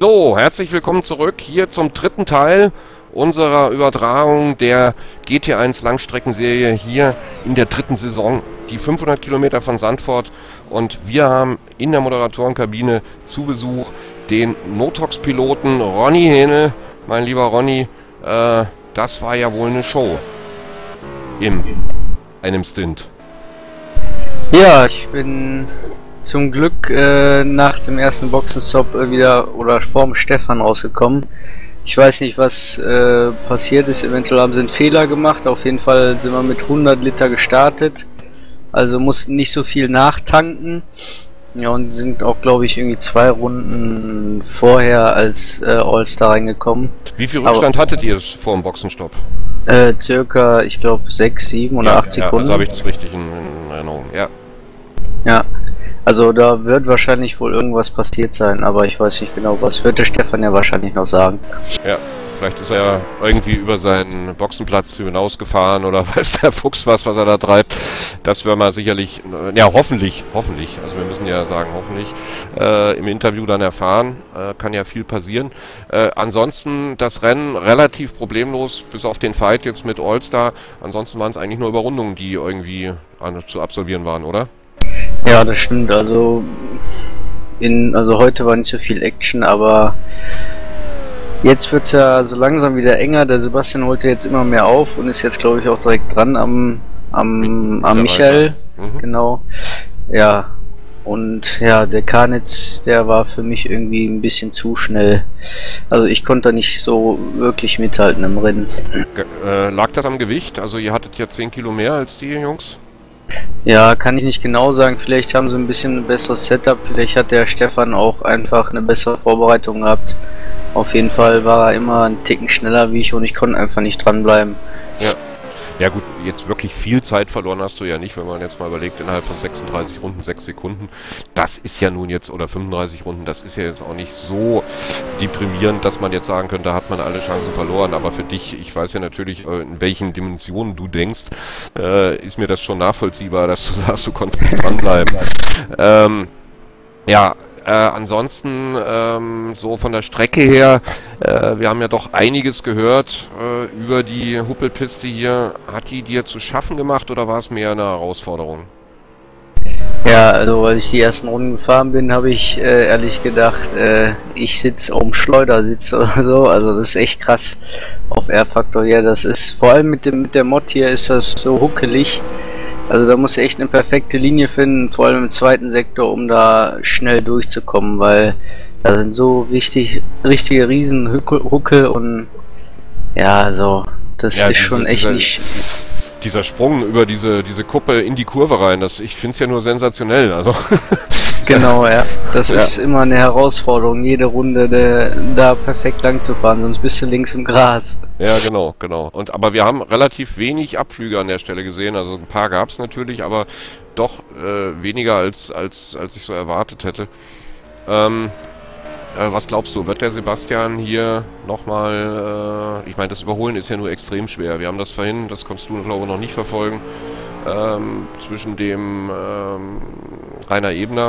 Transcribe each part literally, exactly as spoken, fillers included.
So, herzlich willkommen zurück hier zum dritten Teil unserer Übertragung der G T eins Langstreckenserie hier in der dritten Saison. Die fünfhundert Kilometer von Sandford, und wir haben in der Moderatorenkabine zu Besuch den Notox-Piloten Ronny Hähnel. Mein lieber Ronny, äh, das war ja wohl eine Show in einem Stint. Ja, ich bin zum Glück äh, nach dem ersten Boxenstopp äh, wieder oder vorm Stefan rausgekommen. Ich weiß nicht, was äh, passiert ist. Eventuell haben sie einen Fehler gemacht. Auf jeden Fall sind wir mit hundert Liter gestartet. Also mussten nicht so viel nachtanken. Ja, und sind auch, glaube ich, irgendwie zwei Runden vorher als äh, All-Star reingekommen. Wie viel Rückstand Aber, hattet ihr vor dem Boxenstopp? Äh, circa, ich glaube, sechs, sieben oder ja, acht Sekunden. Ja, also habe ich das richtig in, in Erinnerung, ja. Ja. Also da wird wahrscheinlich wohl irgendwas passiert sein, aber ich weiß nicht genau was. Wird der Stefan ja wahrscheinlich noch sagen. Ja, vielleicht ist er ja irgendwie über seinen Boxenplatz hinausgefahren oder weiß der Fuchs was, was er da treibt. Das werden wir sicherlich, ja hoffentlich, hoffentlich, also wir müssen ja sagen hoffentlich, äh, im Interview dann erfahren. Äh, kann ja viel passieren. Äh, ansonsten das Rennen relativ problemlos, bis auf den Fight jetzt mit All-Star. Ansonsten waren es eigentlich nur Überrundungen, die irgendwie an, zu absolvieren waren, oder? Ja, das stimmt. Also in also heute war nicht so viel Action, aber jetzt wird es ja so langsam wieder enger. Der Sebastian holt jetzt immer mehr auf und ist jetzt, glaube ich, auch direkt dran am am, am Michael. Mhm. Genau. Ja. Und ja, der Karnitz, der war für mich irgendwie ein bisschen zu schnell. Also ich konnte da nicht so wirklich mithalten im Rennen. Äh, lag das am Gewicht? Also ihr hattet ja zehn Kilo mehr als die Jungs? Ja, kann ich nicht genau sagen. Vielleicht haben sie ein bisschen ein besseres Setup. Vielleicht hat der Stefan auch einfach eine bessere Vorbereitung gehabt. Auf jeden Fall war er immer einen Ticken schneller wie ich und ich konnte einfach nicht dranbleiben. Ja. Ja gut, jetzt wirklich viel Zeit verloren hast du ja nicht, wenn man jetzt mal überlegt, innerhalb von sechsunddreißig Runden, sechs Sekunden. Das ist ja nun jetzt, oder fünfunddreißig Runden, das ist ja jetzt auch nicht so deprimierend, dass man jetzt sagen könnte, da hat man alle Chancen verloren. Aber für dich, ich weiß ja natürlich, in welchen Dimensionen du denkst, äh, ist mir das schon nachvollziehbar, dass du sagst, du konntest nicht dranbleiben. ähm, ja, Äh, ansonsten, ähm, so von der Strecke her, äh, wir haben ja doch einiges gehört äh, über die Huppelpiste hier. Hat die dir zu schaffen gemacht oder war es mehr eine Herausforderung? Ja, also weil ich die ersten Runden gefahren bin, habe ich äh, ehrlich gedacht, äh, ich sitze auf dem Schleudersitz oder so. Also das ist echt krass auf R-Faktor hier. Das ist, vor allem mit dem mit der Mod hier ist das so huckelig. Also da muss echt eine perfekte Linie finden, vor allem im zweiten Sektor, um da schnell durchzukommen, weil da sind so richtig, richtige Riesenhuckel und ja, also das ja, ist diese, schon echt dieser, nicht... Dieser Sprung über diese, diese Kuppe in die Kurve rein, das, ich finde es ja nur sensationell, also... Genau, ja. Das ja. ist immer eine Herausforderung, jede Runde de, da perfekt lang zu fahren, sonst bist du links im Gras. Ja, genau, genau. Und aber wir haben relativ wenig Abflüge an der Stelle gesehen, also ein paar gab es natürlich, aber doch äh, weniger als, als, als ich so erwartet hätte. Ähm, äh, was glaubst du, wird der Sebastian hier nochmal, äh, ich meine, das Überholen ist ja nur extrem schwer. Wir haben das vorhin, das konntest du, glaube ich, noch nicht verfolgen, ähm, zwischen dem ähm, Rainer Ebner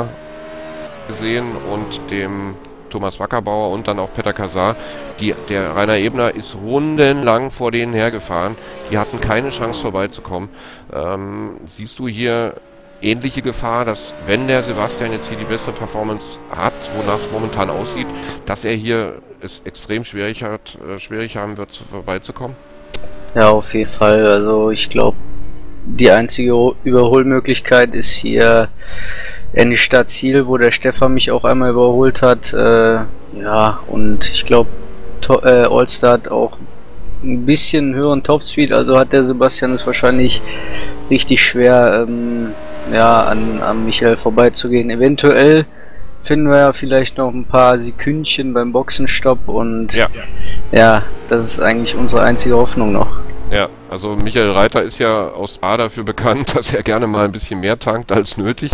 gesehen und dem Thomas Wackerbauer und dann auch Peter Casar. Die, der Rainer Ebner ist rundenlang vor denen hergefahren. Die hatten keine Chance vorbeizukommen. Ähm, siehst du hier ähnliche Gefahr, dass wenn der Sebastian jetzt hier die bessere Performance hat, wonach es momentan aussieht, dass er hier es extrem schwierig hat, äh, schwierig haben wird, vorbeizukommen? Ja, auf jeden Fall. Also ich glaube, die einzige Überholmöglichkeit ist hier Ende Stadt Ziel, wo der Stefan mich auch einmal überholt hat. Äh, ja, und ich glaube, äh, All-Star hat auch ein bisschen höheren Topspeed, also hat der Sebastian es wahrscheinlich richtig schwer, ähm, ja, an, an Michael vorbeizugehen. Eventuell finden wir ja vielleicht noch ein paar Sekündchen beim Boxenstopp und ja, ja, das ist eigentlich unsere einzige Hoffnung noch. Ja, also Michael Reiter ist ja aus Spa dafür bekannt, dass er gerne mal ein bisschen mehr tankt als nötig.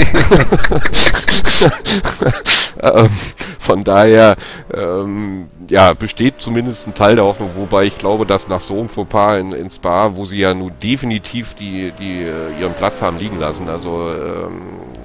ähm, von daher ähm, ja, besteht zumindest ein Teil der Hoffnung, wobei ich glaube, dass nach so einem Fauxpas in, in Spa, wo sie ja nun definitiv die, die ihren Platz haben liegen lassen, also ähm,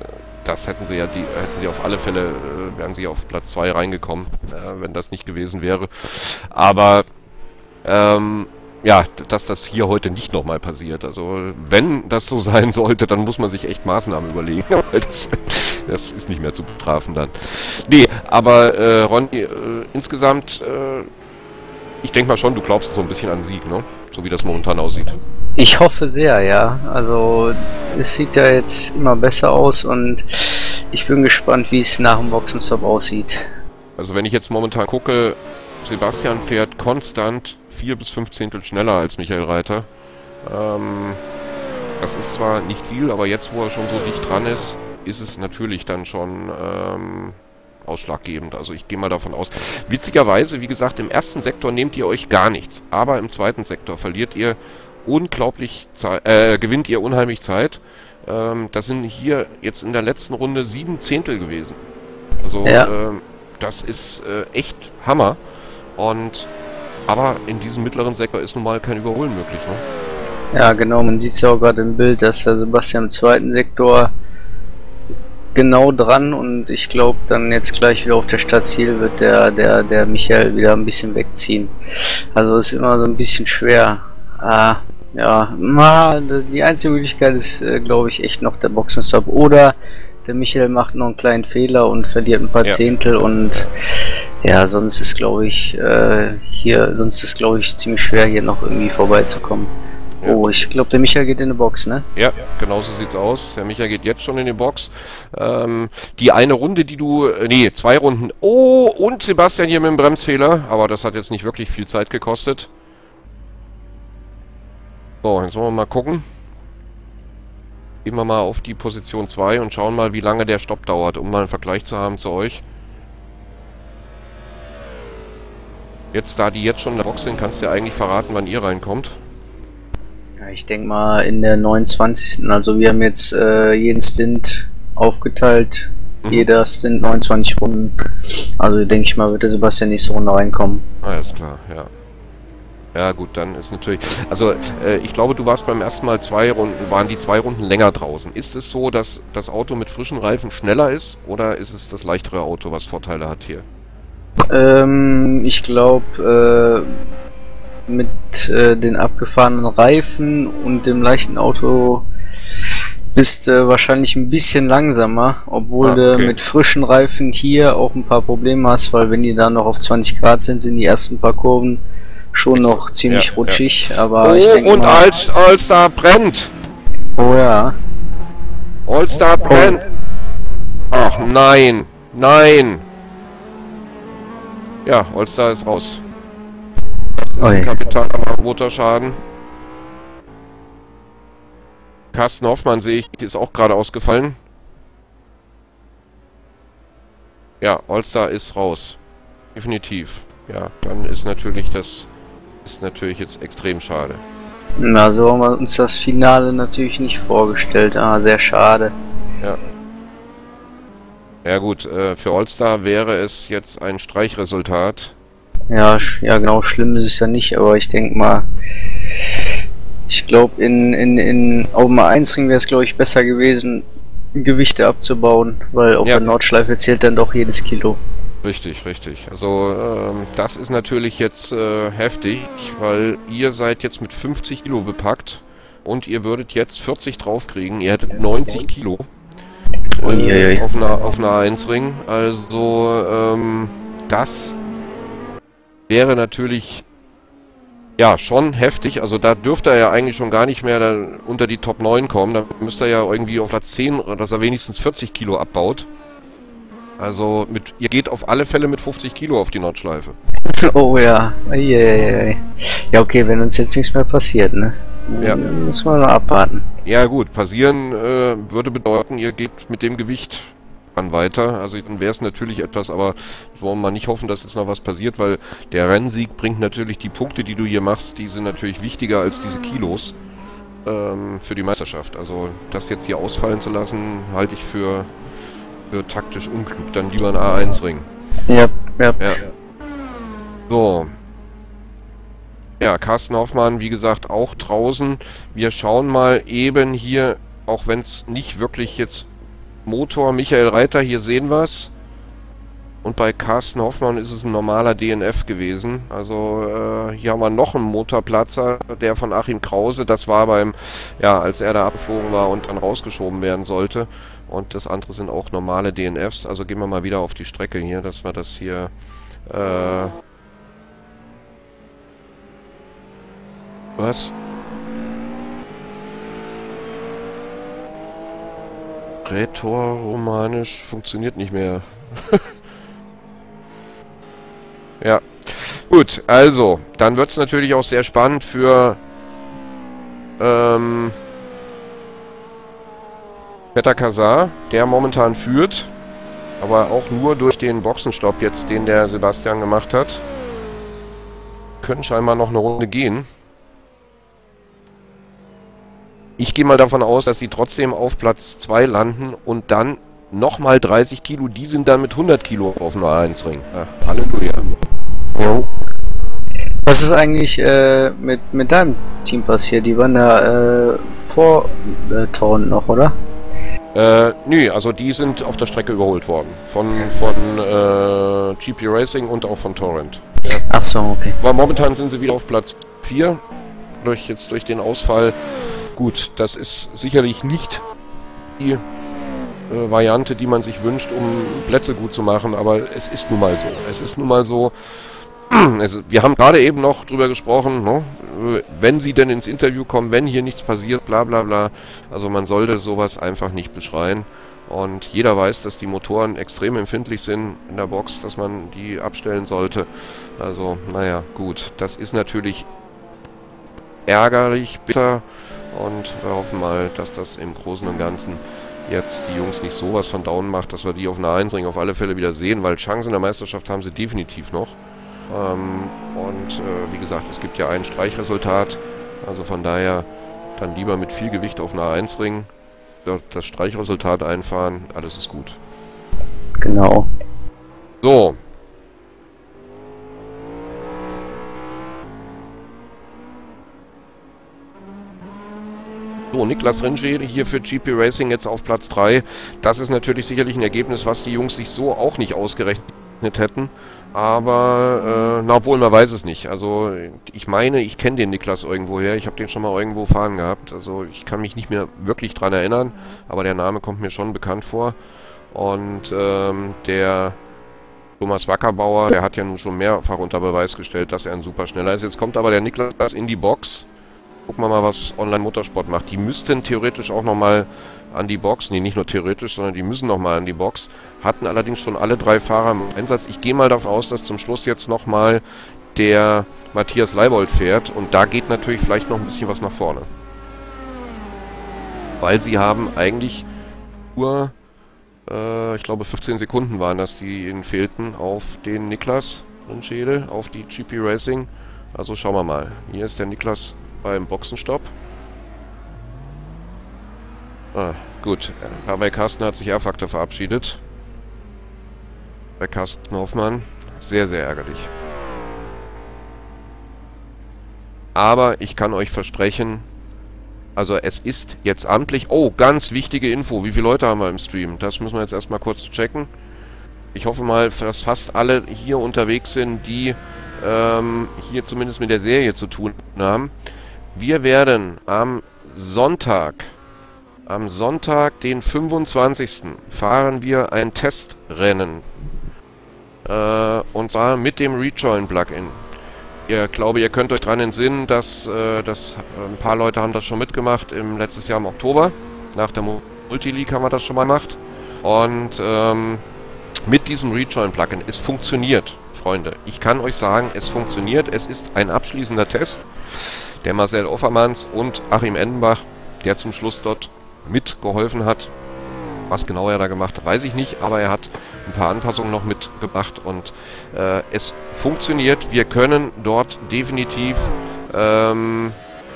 das hätten sie ja, die hätten sie auf alle Fälle, äh, wären sie auf Platz zwei reingekommen, äh, wenn das nicht gewesen wäre. Aber ähm, ja, dass das hier heute nicht nochmal passiert. Also wenn das so sein sollte, dann muss man sich echt Maßnahmen überlegen. Weil das, das ist nicht mehr zu bestrafen dann. Nee, aber äh, Ronny, äh, insgesamt, äh, ich denke mal schon, du glaubst so ein bisschen an Sieg, ne? So wie das momentan aussieht. Ich hoffe sehr, ja. Also es sieht ja jetzt immer besser aus und ich bin gespannt, wie es nach dem Boxenstopp aussieht. Also wenn ich jetzt momentan gucke, Sebastian fährt konstant vier bis fünf Zehntel schneller als Michael Reiter. Ähm, das ist zwar nicht viel, aber jetzt, wo er schon so dicht dran ist, ist es natürlich dann schon ähm, ausschlaggebend. Also ich gehe mal davon aus. Witzigerweise, wie gesagt, im ersten Sektor nehmt ihr euch gar nichts, aber im zweiten Sektor verliert ihr unglaublich Zeit, äh, gewinnt ihr unheimlich Zeit. Ähm, das sind hier jetzt in der letzten Runde sieben Zehntel gewesen. Also Ja. ähm, das ist äh, echt Hammer. Und aber in diesem mittleren Sektor ist nun mal kein Überholen möglich, ne? Ja, genau, man sieht es ja auch gerade im Bild, dass der Sebastian im zweiten Sektor genau dran und ich glaube dann jetzt gleich wieder auf der Stadtziel wird der, der, der Michael wieder ein bisschen wegziehen. Also ist immer so ein bisschen schwer. Ah, ja, na, die einzige Möglichkeit ist, äh, glaube ich, echt noch der Boxenstopp. Oder der Michael macht noch einen kleinen Fehler und verliert ein paar Ja. Zehntel und ja, sonst ist glaube ich äh, hier, sonst ist glaube ich ziemlich schwer hier noch irgendwie vorbeizukommen. Ja. Oh, ich glaube der Michael geht in die Box, ne? Ja, genau so sieht's aus. Der Michael geht jetzt schon in die Box. Ähm, die eine Runde, die du... äh, Nee, zwei Runden. Oh, und Sebastian hier mit dem Bremsfehler. Aber das hat jetzt nicht wirklich viel Zeit gekostet. So, jetzt wollen wir mal gucken. Gehen wir mal auf die Position zwei und schauen mal, wie lange der Stopp dauert, um mal einen Vergleich zu haben zu euch. Jetzt, da die jetzt schon in der Box sind, kannst du ja eigentlich verraten, wann ihr reinkommt. Ja, ich denke mal in der neunundzwanzigsten Also wir haben jetzt äh, jeden Stint aufgeteilt. Mhm. Jeder Stint neunundzwanzig Runden. Also denke ich mal, wird der Sebastian nächste Runde reinkommen. Alles klar, ja. Ja gut, dann ist natürlich... Also, äh, ich glaube, du warst beim ersten Mal zwei Runden, waren die zwei Runden länger draußen. Ist es so, dass das Auto mit frischen Reifen schneller ist? Oder ist es das leichtere Auto, was Vorteile hat hier? Ähm, ich glaube, äh, mit äh, den abgefahrenen Reifen und dem leichten Auto bist du äh, wahrscheinlich ein bisschen langsamer, obwohl Ah, okay. du mit frischen Reifen hier auch ein paar Probleme hast, weil wenn die dann noch auf zwanzig Grad sind, sind die ersten paar Kurven schon Ist- noch ziemlich ja, rutschig, aber Oh, ich denke und mal, All- All-Star brennt! oh ja, All-Star brennt! Ach nein! Nein! Ja, All-Star ist raus. Das ist Ui. ein kapitaler Motorschaden. Carsten Hoffmann sehe ich, ist auch gerade ausgefallen. Ja, All-Star ist raus. Definitiv. Ja, dann ist natürlich das ist natürlich jetzt extrem schade. na so haben wir uns das Finale natürlich nicht vorgestellt, ah, sehr schade. Ja. Ja gut, äh, für All-Star wäre es jetzt ein Streichresultat. Ja, sch- ja genau, schlimm ist es ja nicht, aber ich denke mal, ich glaube in, in, in auf dem A eins Ring wäre es glaube ich besser gewesen, Gewichte abzubauen, weil auf Ja. der Nordschleife zählt dann doch jedes Kilo. Richtig, richtig. Also ähm, das ist natürlich jetzt äh, heftig, weil ihr seid jetzt mit fünfzig Kilo bepackt und ihr würdet jetzt vierzig draufkriegen. Ihr hättet neunzig Kilo äh, Uiuiui. auf einer auf einer A eins Ring. Also ähm, das wäre natürlich ja schon heftig. Also da dürfte er ja eigentlich schon gar nicht mehr da unter die Top neun kommen. Da müsste er ja irgendwie auf Platz zehn, dass er wenigstens vierzig Kilo abbaut. Also mit, ihr geht auf alle Fälle mit fünfzig Kilo auf die Nordschleife. Oh ja, Eieiei. Ja okay, wenn uns jetzt nichts mehr passiert, ne? Ja. Muss man noch abwarten. Ja gut, passieren äh, würde bedeuten, ihr geht mit dem Gewicht dann weiter. Also dann wäre es natürlich etwas, aber wollen wir mal nicht hoffen, dass jetzt noch was passiert, weil der Rennsieg bringt natürlich die Punkte, die du hier machst, die sind natürlich wichtiger als diese Kilos ähm, für die Meisterschaft. Also das jetzt hier ausfallen zu lassen, halte ich für, für taktisch unklug. Dann lieber ein A eins Ring. Ja, ja. Ja. So. Ja, Carsten Hoffmann, wie gesagt, auch draußen. Wir schauen mal eben hier, auch wenn es nicht wirklich jetzt Motor Michael Reiter, hier sehen wir es. Und bei Carsten Hoffmann ist es ein normaler D N F gewesen. Also äh, hier haben wir noch einen Motorplatzer, der von Achim Krause. Das war beim, ja, als er da abgeflogen war und dann rausgeschoben werden sollte. Und das andere sind auch normale D N Fs. Also gehen wir mal wieder auf die Strecke hier, dass wir das hier... Äh, was? Rätoromanisch funktioniert nicht mehr. Ja, gut, also, dann wird es natürlich auch sehr spannend für ähm, Peter Kasar, der momentan führt, aber auch nur durch den Boxenstopp jetzt, den der Sebastian gemacht hat. Können scheinbar noch eine Runde gehen. Ich gehe mal davon aus, dass sie trotzdem auf Platz zwei landen und dann nochmal dreißig Kilo, die sind dann mit hundert Kilo auf dem A eins Ring. Ja, Halleluja. Jo. Was ist eigentlich äh, mit, mit deinem Team passiert? Die waren ja äh, vor äh, Torrent noch, oder? Äh, nö, also die sind auf der Strecke überholt worden. Von, von äh, G P Racing und auch von Torrent. Ja. Ach so, okay. Aber momentan sind sie wieder auf Platz vier. Durch, jetzt durch den Ausfall. Gut, das ist sicherlich nicht die äh, Variante, die man sich wünscht, um Plätze gut zu machen, aber es ist nun mal so. Es ist nun mal so. Es, wir haben gerade eben noch drüber gesprochen, ne? Wenn sie denn ins Interview kommen, wenn hier nichts passiert, bla bla bla. Also man sollte sowas einfach nicht beschreien. Und jeder weiß, dass die Motoren extrem empfindlich sind in der Box, dass man die abstellen sollte. Also, naja, gut. Das ist natürlich ärgerlich, bitter. Und wir hoffen mal, dass das im Großen und Ganzen jetzt die Jungs nicht sowas von down macht, dass wir die auf einer Einring auf alle Fälle wieder sehen, weil Chancen in der Meisterschaft haben sie definitiv noch. Ähm, und äh, wie gesagt, es gibt ja ein Streichresultat, also von daher dann lieber mit viel Gewicht auf einer eins Ring das Streichresultat einfahren, alles ist gut. Genau. So. So, Niklas Rinschede hier für G P Racing jetzt auf Platz drei. Das ist natürlich sicherlich ein Ergebnis, was die Jungs sich so auch nicht ausgerechnet hätten. Aber, äh, na, obwohl, man weiß es nicht. Also, ich meine, ich kenne den Niklas irgendwoher. Ich habe den schon mal irgendwo fahren gehabt. Also, ich kann mich nicht mehr wirklich dran erinnern. Aber der Name kommt mir schon bekannt vor. Und, ähm, der Thomas Wackerbauer, der hat ja nun schon mehrfach unter Beweis gestellt, dass er ein super schneller ist. Jetzt kommt aber der Niklas in die Box. Gucken wir mal, was Online-Motorsport macht. Die müssten theoretisch auch nochmal an die Box. Nee, nicht nur theoretisch, sondern die müssen nochmal an die Box. Hatten allerdings schon alle drei Fahrer im Einsatz. Ich gehe mal davon aus, dass zum Schluss jetzt nochmal der Matthias Leibold fährt. Und da geht natürlich vielleicht noch ein bisschen was nach vorne. Weil sie haben eigentlich nur, äh, ich glaube fünfzehn Sekunden waren das, die ihnen fehlten auf den Niklas Rinschede, auf die G P Racing. Also schauen wir mal. Hier ist der Niklas beim Boxenstopp. Ah, gut. Aber bei Carsten hat sich R-Factor verabschiedet. Bei Carsten Hoffmann. Sehr, sehr ärgerlich. Aber ich kann euch versprechen, also es ist jetzt amtlich... Oh, ganz wichtige Info. Wie viele Leute haben wir im Stream? Das müssen wir jetzt erstmal kurz checken. Ich hoffe mal, dass fast alle hier unterwegs sind, die ähm, hier zumindest mit der Serie zu tun haben. Wir werden am Sonntag, am Sonntag, den fünfundzwanzigsten fahren wir ein Testrennen. Äh, und zwar mit dem Rejoin-Plugin. Ich glaube, ihr könnt euch daran entsinnen, dass, äh, dass ein paar Leute haben das schon mitgemacht im letztes Jahr im Oktober. Nach der Multi-League haben wir das schon mal gemacht. Und ähm, mit diesem Rejoin-Plugin, es funktioniert, Freunde. Ich kann euch sagen, es funktioniert. Es ist ein abschließender Test. Der Marcel Offermanns und Achim Endenbach, der zum Schluss dort mitgeholfen hat. Was genau er da gemacht hat, weiß ich nicht, aber er hat ein paar Anpassungen noch mitgemacht und äh, es funktioniert. Wir können dort definitiv ähm,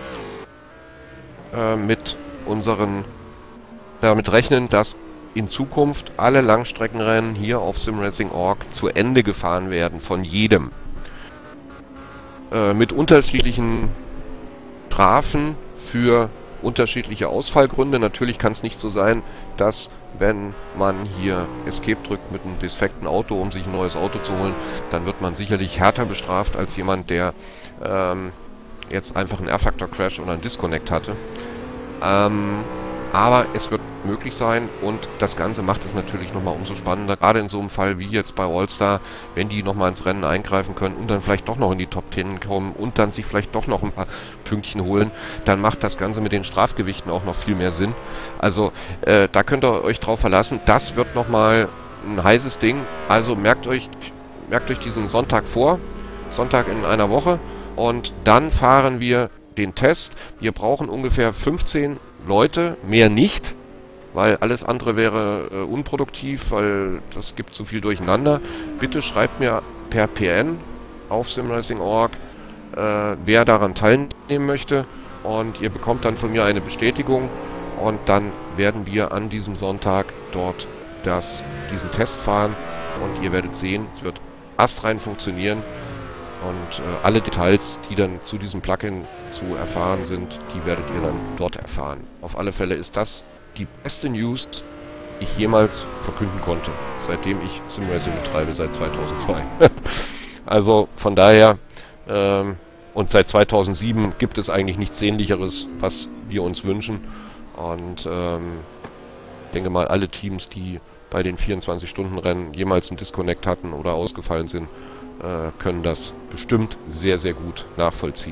äh, mit unseren damit rechnen, dass in Zukunft alle Langstreckenrennen hier auf SimRacing Punkt org zu Ende gefahren werden, von jedem. Äh, mit unterschiedlichen Strafen für unterschiedliche Ausfallgründe. Natürlich kann es nicht so sein, dass wenn man hier Escape drückt mit einem defekten Auto, um sich ein neues Auto zu holen, dann wird man sicherlich härter bestraft als jemand, der ähm, jetzt einfach einen R-Factor-Crash oder einen Disconnect hatte. Ähm, aber es wird möglich sein und das Ganze macht es natürlich nochmal umso spannender, gerade in so einem Fall wie jetzt bei All-Star, wenn die nochmal ins Rennen eingreifen können und dann vielleicht doch noch in die Top zehn kommen und dann sich vielleicht doch noch ein paar Pünktchen holen, dann macht das Ganze mit den Strafgewichten auch noch viel mehr Sinn. Also äh, da könnt ihr euch drauf verlassen, das wird nochmal ein heißes Ding, also merkt euch, merkt euch diesen Sonntag vor, Sonntag in einer Woche und dann fahren wir den Test. Wir brauchen ungefähr fünfzehn Leute, mehr nicht, weil alles andere wäre äh, unproduktiv, weil das gibt zu viel durcheinander. Bitte schreibt mir per P N auf simracing punkt org, äh, wer daran teilnehmen möchte und ihr bekommt dann von mir eine Bestätigung und dann werden wir an diesem Sonntag dort das, diesen Test fahren und ihr werdet sehen, es wird astrein funktionieren. Und äh, alle Details, die dann zu diesem Plugin zu erfahren sind, die werdet ihr dann dort erfahren. Auf alle Fälle ist das die beste News, die ich jemals verkünden konnte, seitdem ich Simracing betreibe, seit zweitausendzwei. Also von daher, ähm, und seit zweitausendsieben gibt es eigentlich nichts Ähnlicheres, was wir uns wünschen. Und ähm, ich denke mal, alle Teams, die bei den vierundzwanzig-Stunden-Rennen jemals einen Disconnect hatten oder ausgefallen sind, können das bestimmt sehr, sehr gut nachvollziehen.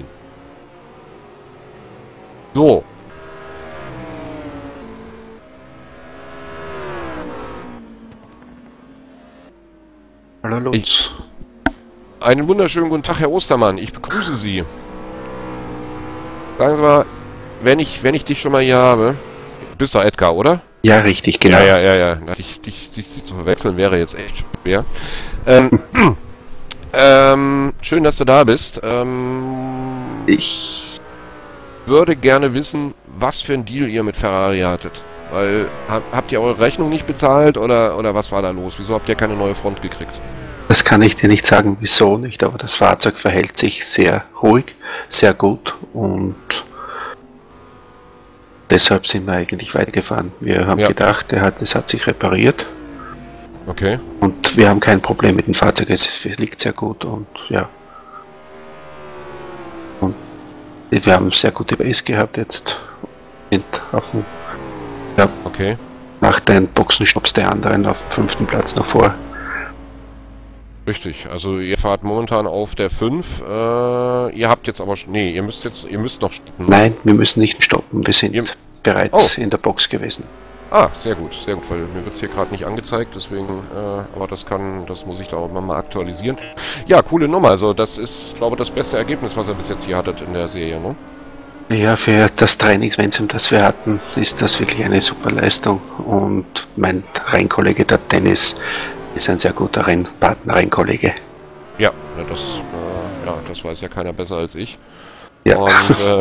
So. Hallo Lutz. Ich, einen wunderschönen guten Tag, Herr Ostermann. Ich begrüße Sie. Sagen Sie mal, wenn ich, wenn ich dich schon mal hier habe, bist du Edgar, oder? Ja, richtig, genau. Ja, ja, ja, ja. Dich, dich, dich, dich zu verwechseln wäre jetzt echt schwer. Ähm, Ähm, schön, dass du da bist. Ähm, ich würde gerne wissen, was für ein Deal ihr mit Ferrari hattet. Weil, hab, habt ihr eure Rechnung nicht bezahlt oder, oder was war da los? Wieso habt ihr keine neue Front gekriegt? Das kann ich dir nicht sagen, wieso nicht, aber das Fahrzeug verhält sich sehr ruhig, sehr gut und deshalb sind wir eigentlich weitergefahren. Wir haben Ja. gedacht, er hat, es hat sich repariert. Okay. Und wir haben kein Problem mit dem Fahrzeug, es liegt sehr gut und ja. Und wir haben sehr gute Base gehabt jetzt. Sind auf dem, ja, Okay. nach den Boxenstopps der anderen auf dem fünften Platz noch vor. Richtig. Also ihr fahrt momentan auf der fünf. Äh, ihr habt jetzt aber... Nee, ihr müsst jetzt... Ihr müsst noch stoppen. Nein, wir müssen nicht stoppen, wir sind Ihr- bereits Oh. in der Box gewesen. Ah, sehr gut, sehr gut, weil mir wird es hier gerade nicht angezeigt, deswegen, äh, aber das kann, das muss ich da auch mal aktualisieren. Ja, coole Nummer, also das ist, glaube ich, das beste Ergebnis, was ihr bis jetzt hier hattet in der Serie, ne? Ja, für das Trainingspensum, das wir hatten, ist das wirklich eine super Leistung und mein Rennkollege, der Dennis, ist ein sehr guter Rennpartner, Rennkollege. Ja, ja, das, äh, ja, das weiß ja keiner besser als ich. Ja. Und, äh,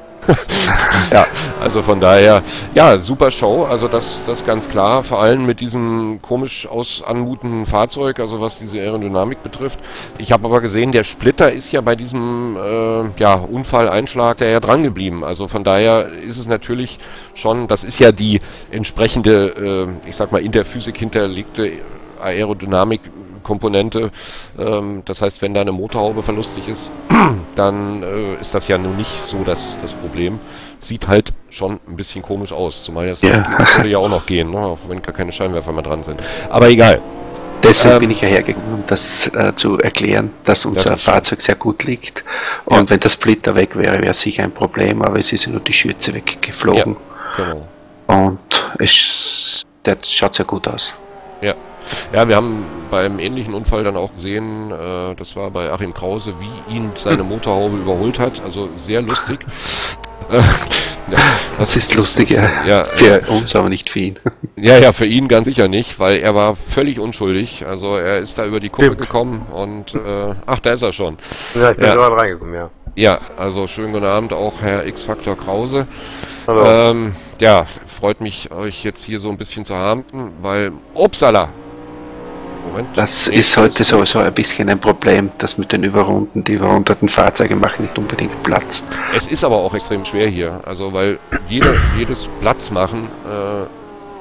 ja, also von daher, ja, super Show, also das, das ganz klar, vor allem mit diesem komisch aus anmutenden Fahrzeug, also was diese Aerodynamik betrifft. Ich habe aber gesehen, der Splitter ist ja bei diesem äh, ja, Unfall-Einschlag der ja dran geblieben, also von daher ist es natürlich schon, das ist ja die entsprechende, äh, ich sag mal, in der Physik hinterlegte Aerodynamik Komponente. Ähm, das heißt, wenn da eine Motorhaube verlustig ist, dann äh, ist das ja nun nicht so das, das Problem. Sieht halt schon ein bisschen komisch aus, zumal das Ja. würde ja auch noch gehen, ne? Auch wenn gar keine Scheinwerfer mehr dran sind. Aber egal. Deswegen Ähm, bin ich ja hergegangen, um das äh, zu erklären, dass unser Das ist Fahrzeug sehr gut liegt. Und Ja. wenn der Splitter weg wäre, wäre sicher ein Problem, aber es ist ja nur die Schürze weggeflogen. Genau. Und es das schaut sehr gut aus. Ja. Ja, wir haben beim ähnlichen Unfall dann auch gesehen, äh, das war bei Achim Krause, wie ihn seine Motorhaube überholt hat. Also sehr lustig. Äh, ja, Das ist lustig, ja. Ja, Für uns, aber nicht für ihn. Ja, ja, für ihn ganz sicher nicht, weil er war völlig unschuldig. Also er ist da über die Kuppe Stimmt. gekommen und äh, ach, da ist er schon. Ja, ich bin Ja. gerade reingekommen, ja. Ja, also schönen guten Abend auch Herr X-Factor Krause. Hallo. Ähm, ja, freut mich euch jetzt hier so ein bisschen zu haben, weil upsala. Moment. Das Nee, ist heute sowieso ein bisschen ein Problem, das mit den Überrunden, die überrundeten Fahrzeuge machen nicht unbedingt Platz. Es ist aber auch extrem schwer hier, also weil jede, jedes Platz machen äh,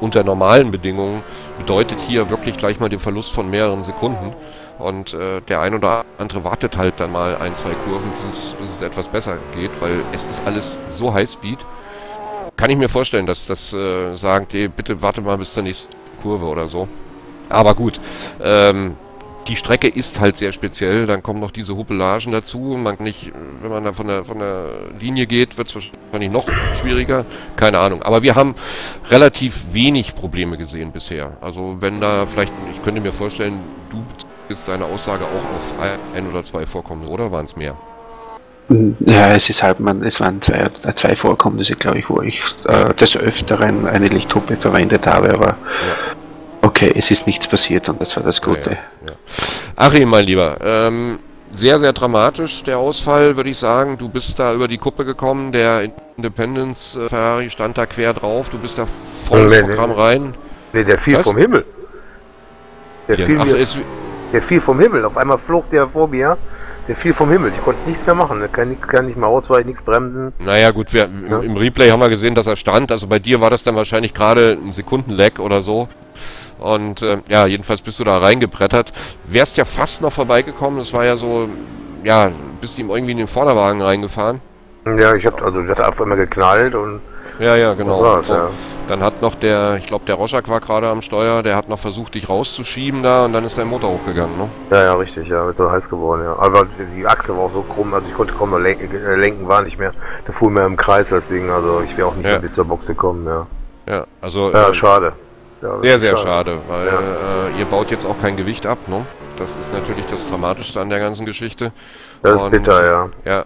unter normalen Bedingungen bedeutet hier wirklich gleich mal den Verlust von mehreren Sekunden. Und äh, der ein oder andere wartet halt dann mal ein, zwei Kurven, bis es, bis es etwas besser geht, weil es ist alles so Highspeed. Kann ich mir vorstellen, dass das äh, sagen, ey, bitte warte mal bis zur nächsten Kurve oder so. Aber gut, ähm, die Strecke ist halt sehr speziell, dann kommen noch diese Huppelagen dazu. Man nicht, wenn man da von der, von der Linie geht, wird es wahrscheinlich noch schwieriger. Keine Ahnung. Aber wir haben relativ wenig Probleme gesehen bisher. Also wenn da vielleicht, ich könnte mir vorstellen, du ist deine Aussage auch auf ein oder zwei Vorkommnisse, oder waren es mehr? Ja, es ist halt, man, es waren zwei, zwei Vorkommnisse, glaube ich, wo ich äh, des Öfteren eine Lichthupe verwendet habe, aber ja. Okay, es ist nichts passiert und das war das Gute. Ja, ja, ja. Achim, mein Lieber, ähm, sehr, sehr dramatisch der Ausfall, würde ich sagen. Du bist da über die Kuppe gekommen, der Independence äh, Ferrari stand da quer drauf, du bist da volles nee, Programm nee, rein. Nee, der fiel Was? vom Himmel. Der, Ja, fiel ach, mir, ist, der fiel vom Himmel. Auf einmal flog der vor mir. Der fiel vom Himmel. Ich konnte nichts mehr machen. Ich kann, kann nicht mehr ausweichen, nichts bremsen. naja gut, wir, Ja. im, im Replay haben wir gesehen, dass er stand. Also bei dir war das dann wahrscheinlich gerade ein Sekundenleck oder so. Und äh, ja, jedenfalls bist du da reingebrettert. Wärst ja fast noch vorbeigekommen. Das war ja so, ja, bist ihm irgendwie in den Vorderwagen reingefahren. Ja, ich hab, also das hat einfach immer geknallt und Ja, ja, genau. das war's, So. ja. Dann hat noch der, ich glaube der Roschak war gerade am Steuer, der hat noch versucht, dich rauszuschieben da und dann ist dein Motor hochgegangen, ne? Ja, ja, richtig, ja, wird so heiß geworden, ja. Aber die, die Achse war auch so krumm, also ich konnte kaum noch lenken, äh, lenken war nicht mehr. Da fuhr mir im Kreis das Ding, also ich wäre auch nicht Ja. mehr bis zur Box gekommen, ja. Ja, also Ja, äh, schade. Ja, sehr, sehr schade, weil Ja. äh, ihr baut jetzt auch kein Gewicht ab, ne? Das ist natürlich das Dramatischste an der ganzen Geschichte. Das ist Und, bitter, ja. Ja,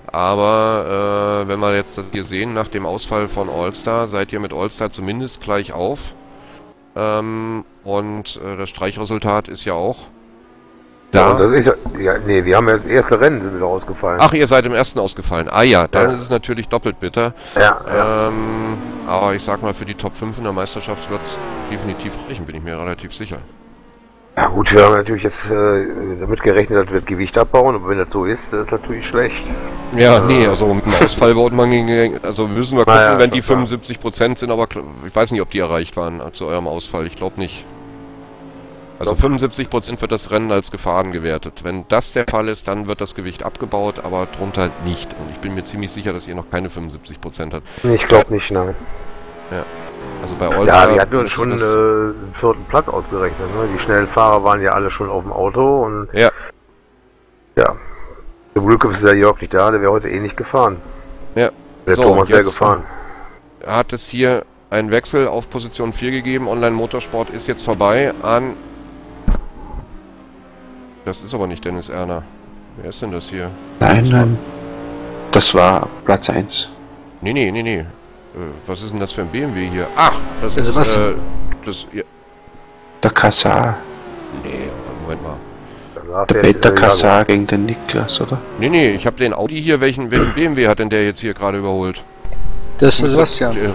aber äh, wenn wir jetzt das hier sehen, nach dem Ausfall von All-Star, seid ihr mit All-Star zumindest gleich auf. Ähm, und äh, das Streichresultat ist ja auch Ja, da. und das ist ja, ja, nee, wir haben ja das erste Rennen sind wieder ausgefallen. Ach, ihr seid im ersten ausgefallen. Ah ja, dann Ja. ist es natürlich doppelt bitter. Ja, ja. Ähm, aber ich sag mal, für die Top fünf in der Meisterschaft wird es definitiv reichen, bin ich mir relativ sicher. Ja gut, wir haben natürlich jetzt äh, damit gerechnet, dass wir das Gewicht abbauen, aber wenn das so ist, das ist natürlich schlecht. Ja, nee, also mit dem Ausfall wurde man gegen, also müssen wir gucken, Na ja, wenn die schon klar. fünfundsiebzig Prozent sind, aber kl- ich weiß nicht, ob die erreicht waren zu eurem Ausfall, ich glaube nicht. Also Doch. fünfundsiebzig Prozent wird das Rennen als Gefahren gewertet. Wenn das der Fall ist, dann wird das Gewicht abgebaut, aber drunter nicht. Und ich bin mir ziemlich sicher, dass ihr noch keine fünfundsiebzig Prozent habt. Ich glaube nicht, nein. Also bei Ja, All-Star wir hatten uns müsste schon äh, das- einen vierten Platz ausgerechnet. Ne? Die schnellen Fahrer waren ja alle schon auf dem Auto und Ja, ja. Zum Glück ist der Jörg nicht da, der wäre heute eh nicht gefahren. ja. Der So, Thomas wäre jetzt- gefahren. Hat es hier einen Wechsel auf Position vier gegeben. Online-Motorsport ist jetzt vorbei an... Das ist aber nicht Dennis Erner. Wer ist denn das hier? Nein, nein. Das war Platz eins. Nee, nee, nee, nee. Äh, was ist denn das für ein B M W hier? Ach, das Der ist... Sebastian. Äh, das... Ja, Der Kassar. nee, Moment mal. Da Der fährt, Peter äh, Kassar gegen den Niklas, oder? Nee, nee, ich habe den Audi hier. Welchen, welchen B M W hat denn der jetzt hier gerade überholt? Das ist Sebastian. Äh,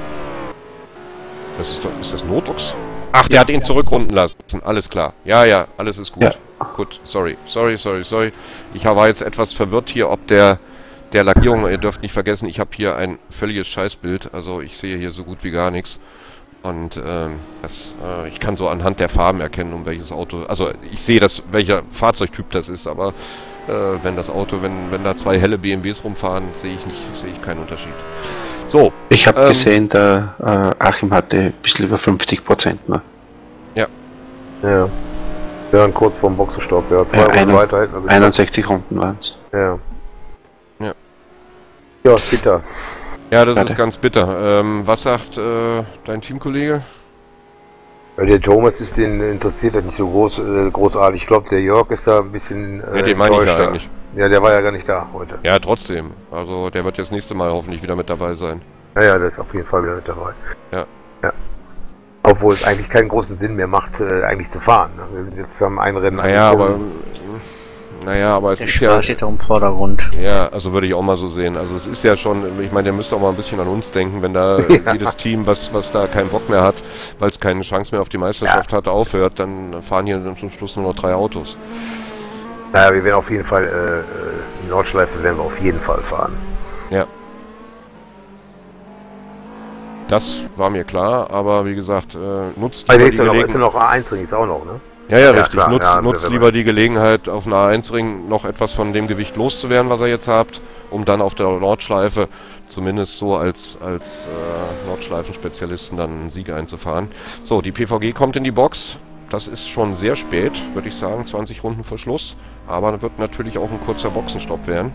Das ist doch... Ist das Notox? Ach, der hat ihn zurückrunden lassen. Alles klar. Ja, ja, alles ist gut. Ja. Gut, sorry. Sorry, sorry, sorry. Ich war jetzt etwas verwirrt hier, ob der... Der Lackierung, ihr dürft nicht vergessen, ich habe hier ein völliges Scheißbild. Also ich sehe hier so gut wie gar nichts. Und ähm, das, äh, ich kann so anhand der Farben erkennen, um welches Auto... Also ich sehe, das, welcher Fahrzeugtyp das ist, aber äh, wenn das Auto, wenn, wenn da zwei helle B M Ws rumfahren, sehe ich nicht, sehe ich keinen Unterschied. So, Ich habe Ähm. gesehen, der äh, Achim hatte ein bisschen über fünfzig Prozent nur. Ja. Wir waren kurz vorm Boxenstopp, ja. Zwei Ja, Runden ein- weiter hätten wir geschafft. einundsechzig Runden waren es. Ja. Ja. Ja, bitter. ja, das Warte. ist ganz bitter. Ähm, was sagt äh, dein Teamkollege? Ja, der Thomas ist den interessiert das nicht so groß, äh, großartig. Ich glaube, der Jörg ist da ein bisschen äh, Ja, den meine ich ja enttäuschter. eigentlich. Ja, der war ja gar nicht da heute. Ja, trotzdem. Also der wird jetzt nächste Mal hoffentlich wieder mit dabei sein. Ja, ja, der ist auf jeden Fall wieder mit dabei. Ja. Ja. Obwohl es eigentlich keinen großen Sinn mehr macht, äh, eigentlich zu fahren. Ne? Wir sind jetzt wir haben ein Rennen. Naja, eigentlich aber... rum. Naja, aber es Der ist Spaß ja... steht da im Vordergrund. Ja, also würde ich auch mal so sehen. Also es ist ja schon, ich meine, der müsste auch mal ein bisschen an uns denken, wenn da Ja. jedes Team, was, was da keinen Bock mehr hat, weil es keine Chance mehr auf die Meisterschaft hat, aufhört, dann fahren hier dann zum Schluss nur noch drei Autos. Naja, wir werden auf jeden Fall, äh, äh, die Nordschleife werden wir auf jeden Fall fahren. Ja. Das war mir klar, aber wie gesagt, äh, nutzt Also lieber ist die ja noch, ist ja Gelegenheit. noch A eins Ring, ist auch noch, ne? Ja, ja, Ja, richtig. klar, Nutzt, ja, nutzt wir- lieber die Gelegenheit, auf einem A eins Ring noch etwas von dem Gewicht loszuwerden, was ihr jetzt habt, um dann auf der Nordschleife zumindest so als, als äh, Nordschleifenspezialisten dann einen Sieg einzufahren. So, die P V G kommt in die Box. Das ist schon sehr spät, würde ich sagen, zwanzig Runden vor Schluss. Aber wird natürlich auch ein kurzer Boxenstopp werden.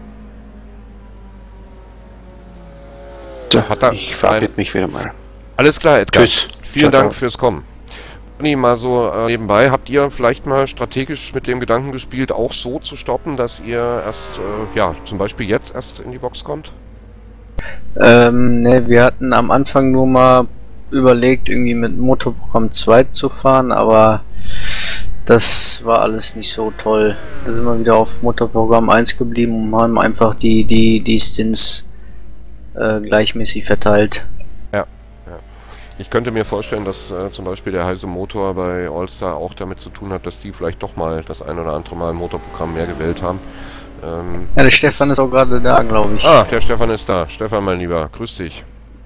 So, Hat er ich verabschiede ein- mich wieder mal. Alles klar, Edgar. Tschüss. Vielen Ciao, Dank ciao. fürs Kommen. Conny, mal so äh, nebenbei, habt ihr vielleicht mal strategisch mit dem Gedanken gespielt, auch so zu stoppen, dass ihr erst, äh, ja, zum Beispiel jetzt erst in die Box kommt? Ähm, ne, wir hatten am Anfang nur mal überlegt, irgendwie mit Motorprogramm zwei zu fahren, aber das war alles nicht so toll. Da sind wir wieder auf Motorprogramm eins geblieben und haben einfach die, die, die Stints äh, gleichmäßig verteilt. Ich könnte mir vorstellen, dass äh, zum Beispiel der heiße Motor bei All-Star auch damit zu tun hat, dass die vielleicht doch mal das ein oder andere Mal ein Motorprogramm mehr gewählt haben. Ähm, Ja, der Stefan ist auch gerade da, glaube ich. ah, der Stefan ist da. Stefan, mein Lieber, grüß dich.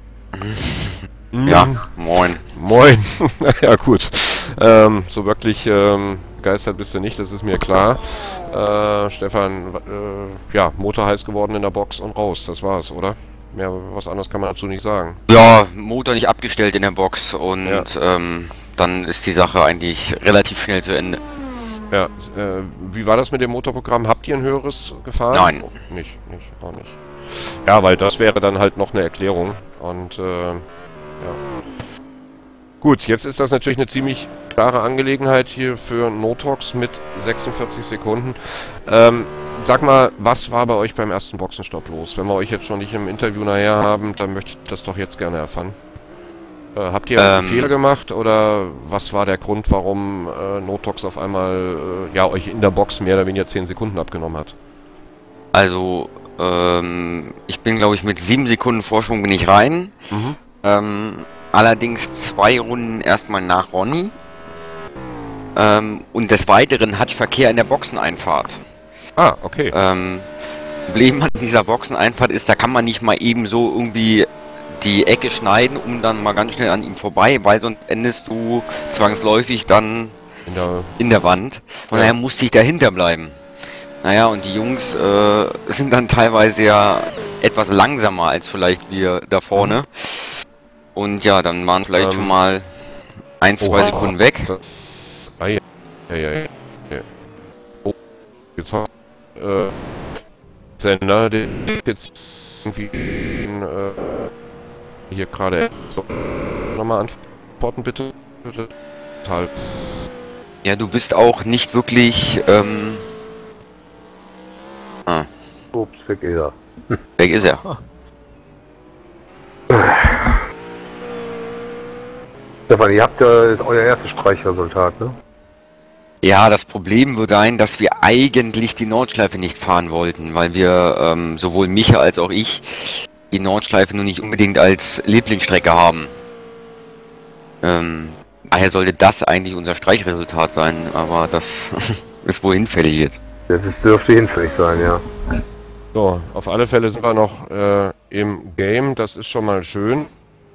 Ja, moin. Moin. Ja gut. Ähm, so wirklich ähm, begeistert bist du nicht, das ist mir klar. Äh, Stefan, äh, ja, Motor heiß geworden in der Box und raus, das war's, oder? Mehr was anderes kann man dazu nicht sagen. Ja, Motor nicht abgestellt in der Box und Ja. ähm, dann ist die Sache eigentlich relativ schnell zu Ende. Ja, s- äh, wie war das mit dem Motorprogramm? Habt ihr ein höheres gefahren? Nein. Oh, nicht, nicht, auch nicht. Ja, weil das wäre dann halt noch eine Erklärung. Und äh, ja. Gut, jetzt ist das natürlich eine ziemlich klare Angelegenheit hier für Notox mit sechsundvierzig Sekunden. Ähm, sag mal, was war bei euch beim ersten Boxenstopp los? Wenn wir euch jetzt schon nicht im Interview nachher haben, dann möchte ich das doch jetzt gerne erfahren. Äh, habt ihr einen Ähm. Fehler gemacht oder was war der Grund, warum äh, Notox auf einmal äh, ja, euch in der Box mehr oder weniger zehn Sekunden abgenommen hat? Also, ähm, ich bin glaube ich mit sieben Sekunden Vorsprung bin ich rein. Mhm. Ähm, allerdings zwei Runden erstmal nach Ronny. Ähm, und des Weiteren hatte ich Verkehr in der Boxeneinfahrt. Ah, okay. Ähm, Problem an dieser Boxeneinfahrt ist, da kann man nicht mal eben so irgendwie die Ecke schneiden, um dann mal ganz schnell an ihm vorbei, weil sonst endest du zwangsläufig dann In der, in der Wand. Von Ja. daher musste ich dahinter bleiben. Naja, und die Jungs äh, sind dann teilweise ja etwas langsamer als vielleicht wir da vorne. Und ja, dann waren vielleicht Ähm, schon mal ein, zwei Oha. Sekunden weg. Ah, ja, ja, ja, ja. ja. Oh, jetzt hat äh, Sender, der jetzt irgendwie äh, hier gerade so, nochmal antworten bitte. bitte. Total. Ja, du bist auch nicht wirklich, ähm, ah, Ups, weg ist er. weg ist er. Stefan, ihr habt ja jetzt euer erstes Streichresultat, ne? Ja, das Problem wird sein, dass wir eigentlich die Nordschleife nicht fahren wollten, weil wir, ähm, sowohl Micha als auch ich, die Nordschleife nur nicht unbedingt als Lieblingsstrecke haben. Ähm, daher sollte das eigentlich unser Streichresultat sein, aber das ist wohl hinfällig jetzt. Das ist, dürfte hinfällig sein, ja. So, auf alle Fälle sind wir noch äh, im Game, das ist schon mal schön.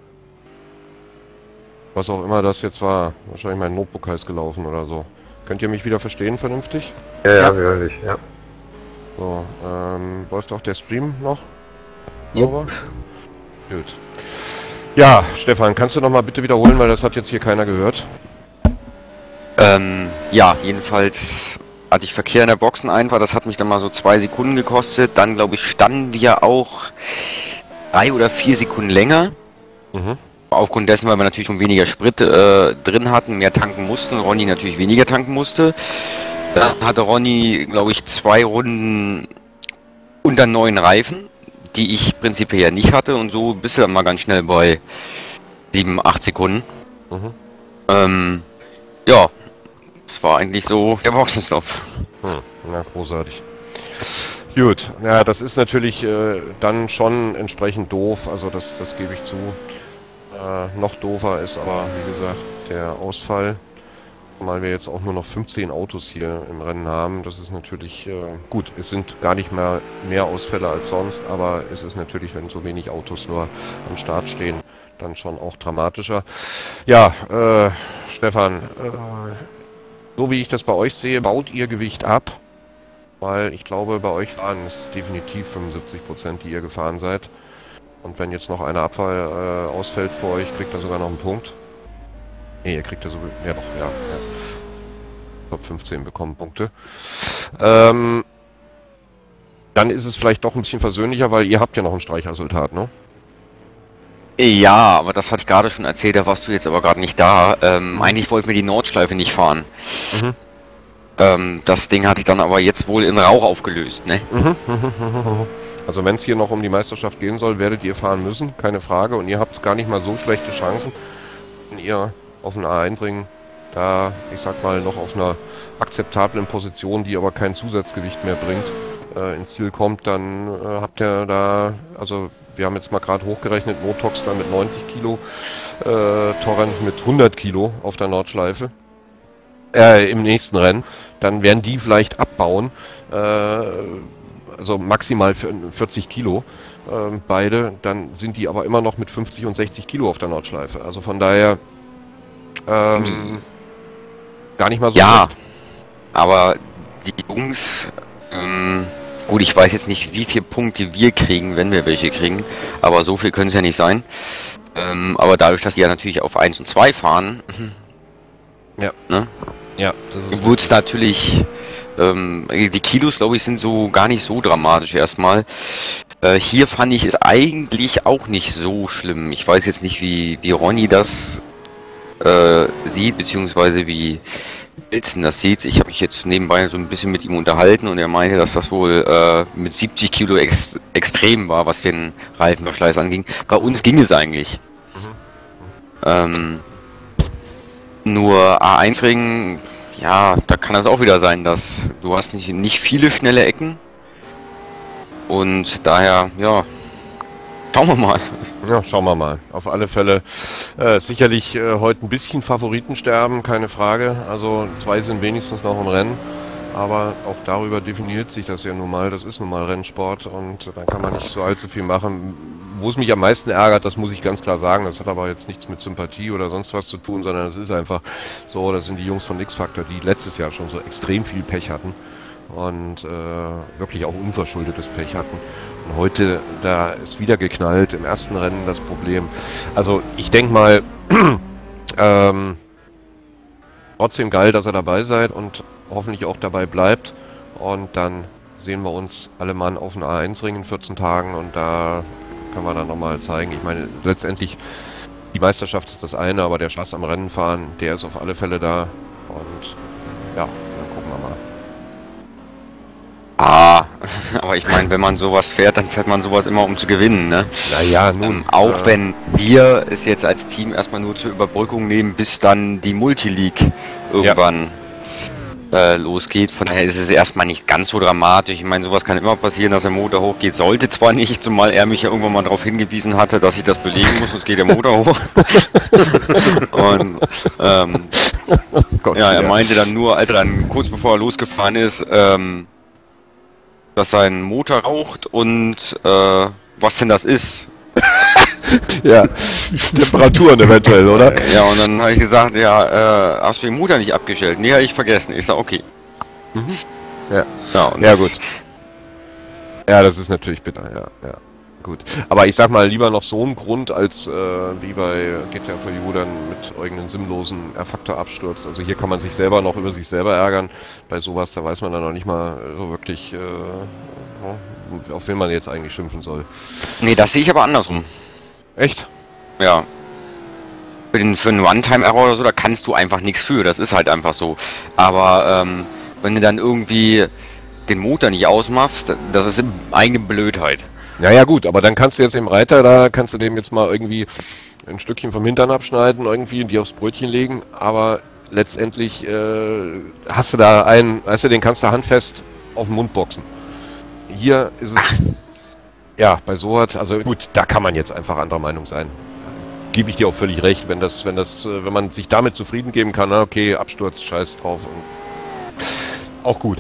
Was auch immer das jetzt war. Wahrscheinlich mein Notebook heißt gelaufen oder so. Könnt ihr mich wieder verstehen vernünftig? Ja, ja, wir hören dich, ja. So, ähm, läuft auch der Stream noch? Jupp. Sauber? Gut. Ja, Stefan, kannst du noch mal bitte wiederholen, weil das hat jetzt hier keiner gehört. Ähm, ja, jedenfalls hatte ich Verkehr in der Boxeneinfahrt, das hat mich dann mal so zwei Sekunden gekostet. Dann, glaube ich, standen wir auch drei oder vier Sekunden länger. Mhm. Aufgrund dessen, weil wir natürlich schon weniger Sprit äh, drin hatten, mehr tanken mussten, Ronny natürlich weniger tanken musste. Dann hatte Ronny, glaube ich, zwei Runden unter neuen Reifen, die ich prinzipiell ja nicht hatte, und so bist du dann mal ganz schnell bei sieben, acht Sekunden. Mhm. Ähm, ja, das war eigentlich so der Boxenstopp. Hm, na, großartig. Gut, ja, das ist natürlich äh, dann schon entsprechend doof, also das, das gebe ich zu. Äh, noch doofer ist aber, wie gesagt, der Ausfall, weil wir jetzt auch nur noch fünfzehn Autos hier im Rennen haben. Das ist natürlich, äh, gut, es sind gar nicht mehr mehr Ausfälle als sonst, aber es ist natürlich, wenn so wenig Autos nur am Start stehen, dann schon auch dramatischer. Ja, äh, Stefan, äh, so wie ich das bei euch sehe, baut ihr Gewicht ab, weil ich glaube, bei euch waren es definitiv fünfundsiebzig Prozent, die ihr gefahren seid. Und wenn jetzt noch einer Abfall äh, ausfällt vor euch, kriegt er sogar noch einen Punkt. Ne, ihr kriegt ja sogar, ja doch, ja, ja. Top fünfzehn bekommen Punkte. Ähm, dann ist es vielleicht doch ein bisschen versöhnlicher, weil ihr habt ja noch ein Streichresultat, ne? Ja, aber das hatte ich gerade schon erzählt, da warst du jetzt aber gerade nicht da. Ähm, mhm. Eigentlich wollten wir die Nordschleife nicht fahren. Mhm. Ähm, das Ding hatte ich dann aber jetzt wohl in Rauch aufgelöst, ne? Mhm. Also wenn es hier noch um die Meisterschaft gehen soll, werdet ihr fahren müssen, keine Frage. Und ihr habt gar nicht mal so schlechte Chancen, wenn ihr auf den A eins Ring da, ich sag mal, noch auf einer akzeptablen Position, die aber kein Zusatzgewicht mehr bringt, äh, ins Ziel kommt, dann äh, habt ihr da, also wir haben jetzt mal gerade hochgerechnet, Motox da mit neunzig Kilo, äh, Torrent mit hundert Kilo auf der Nordschleife, äh, im nächsten Rennen, dann werden die vielleicht abbauen, äh, also maximal vierzig Kilo, äh, beide, dann sind die aber immer noch mit fünfzig und sechzig Kilo auf der Nordschleife, also von daher ähm, gar nicht mal so ja, schlecht. Aber die Jungs, ähm, gut, ich weiß jetzt nicht, wie viele Punkte wir kriegen, wenn wir welche kriegen, aber so viel können es ja nicht sein. Ähm, aber dadurch, dass die ja natürlich auf eins und zwei fahren, ja, ne? Ja, das ist wurde es natürlich, ähm, die Kilos, glaube ich, sind so gar nicht so dramatisch erstmal. Äh, hier fand ich es eigentlich auch nicht so schlimm. Ich weiß jetzt nicht, wie, wie Ronny das äh, sieht, beziehungsweise wie Wilson das sieht. Ich habe mich jetzt nebenbei so ein bisschen mit ihm unterhalten und er meinte, dass das wohl äh, mit siebzig Kilo ex extrem war, was den Reifenverschleiß anging. Bei uns ging es eigentlich. Mhm. Ähm, nur A eins Ring, ja, da kann es auch wieder sein, dass du hast nicht, nicht viele schnelle Ecken und daher, ja, schauen wir mal. Ja, schauen wir mal. Auf alle Fälle äh, sicherlich äh, heute ein bisschen Favoritensterben, keine Frage. Also zwei sind wenigstens noch im Rennen. Aber auch darüber definiert sich das ja nun mal. Das ist nun mal Rennsport und da kann man nicht so allzu viel machen. Wo es mich am meisten ärgert, das muss ich ganz klar sagen, das hat aber jetzt nichts mit Sympathie oder sonst was zu tun, sondern es ist einfach so, das sind die Jungs von X-Factor, die letztes Jahr schon so extrem viel Pech hatten und äh, wirklich auch unverschuldetes Pech hatten. Und heute, da ist wieder geknallt, im ersten Rennen das Problem. Also ich denke mal, ähm, trotzdem geil, dass ihr dabei seid und hoffentlich auch dabei bleibt. Und dann sehen wir uns alle Mann auf den A eins Ring in vierzehn Tagen und da können wir dann nochmal zeigen. Ich meine, letztendlich, die Meisterschaft ist das eine, aber der Spaß am Rennen fahren, der ist auf alle Fälle da. Und ja, dann gucken wir mal. Ah, aber ich meine, wenn man sowas fährt, dann fährt man sowas immer, um zu gewinnen, ne? Naja, nun. Ähm, auch äh, wenn wir es jetzt als Team erstmal nur zur Überbrückung nehmen, bis dann die Multileague irgendwann ja. äh, losgeht. Von daher ist es erstmal nicht ganz so dramatisch. Ich meine, sowas kann immer passieren, dass der Motor hochgeht. Sollte zwar nicht, zumal er mich ja irgendwann mal darauf hingewiesen hatte, dass ich das belegen muss, sonst geht der Motor hoch. Und ähm, Gott, ja, er meinte dann nur, als er dann kurz bevor er losgefahren ist, ähm, dass sein Motor raucht und äh, was denn das ist. Ja, Temperaturen eventuell, oder? Ja, und dann habe ich gesagt, ja, äh, hast du den Motor nicht abgestellt? Nee, habe ich vergessen. Ich sage, okay. Mhm. Ja, ja, und ja gut. Ja, das ist natürlich bitter, ja, ja. Gut. Aber ich sag mal, lieber noch so ein Grund, als äh, wie bei G T A vier U dann mit irgendeinem sinnlosen R-Faktor-Absturz. Also hier kann man sich selber noch über sich selber ärgern. Bei sowas, da weiß man dann noch nicht mal so wirklich, äh, auf wen man jetzt eigentlich schimpfen soll. Nee, das sehe ich aber andersrum. Echt? Ja. Für, den, für einen One-Time-Error oder so, da kannst du einfach nichts für. Das ist halt einfach so. Aber ähm, wenn du dann irgendwie den Motor nicht ausmachst, das ist eigene Blödheit. Ja, ja gut, aber dann kannst du jetzt dem Reiter, da kannst du dem jetzt mal irgendwie ein Stückchen vom Hintern abschneiden, irgendwie und die aufs Brötchen legen, aber letztendlich äh, hast du da einen, weißt du, den kannst du handfest auf den Mund boxen. Hier ist es, ja, bei sowas, also gut, da kann man jetzt einfach anderer Meinung sein. Gebe ich dir auch völlig recht, wenn das, wenn das, wenn man sich damit zufrieden geben kann, na okay, Absturz, scheiß drauf und auch gut.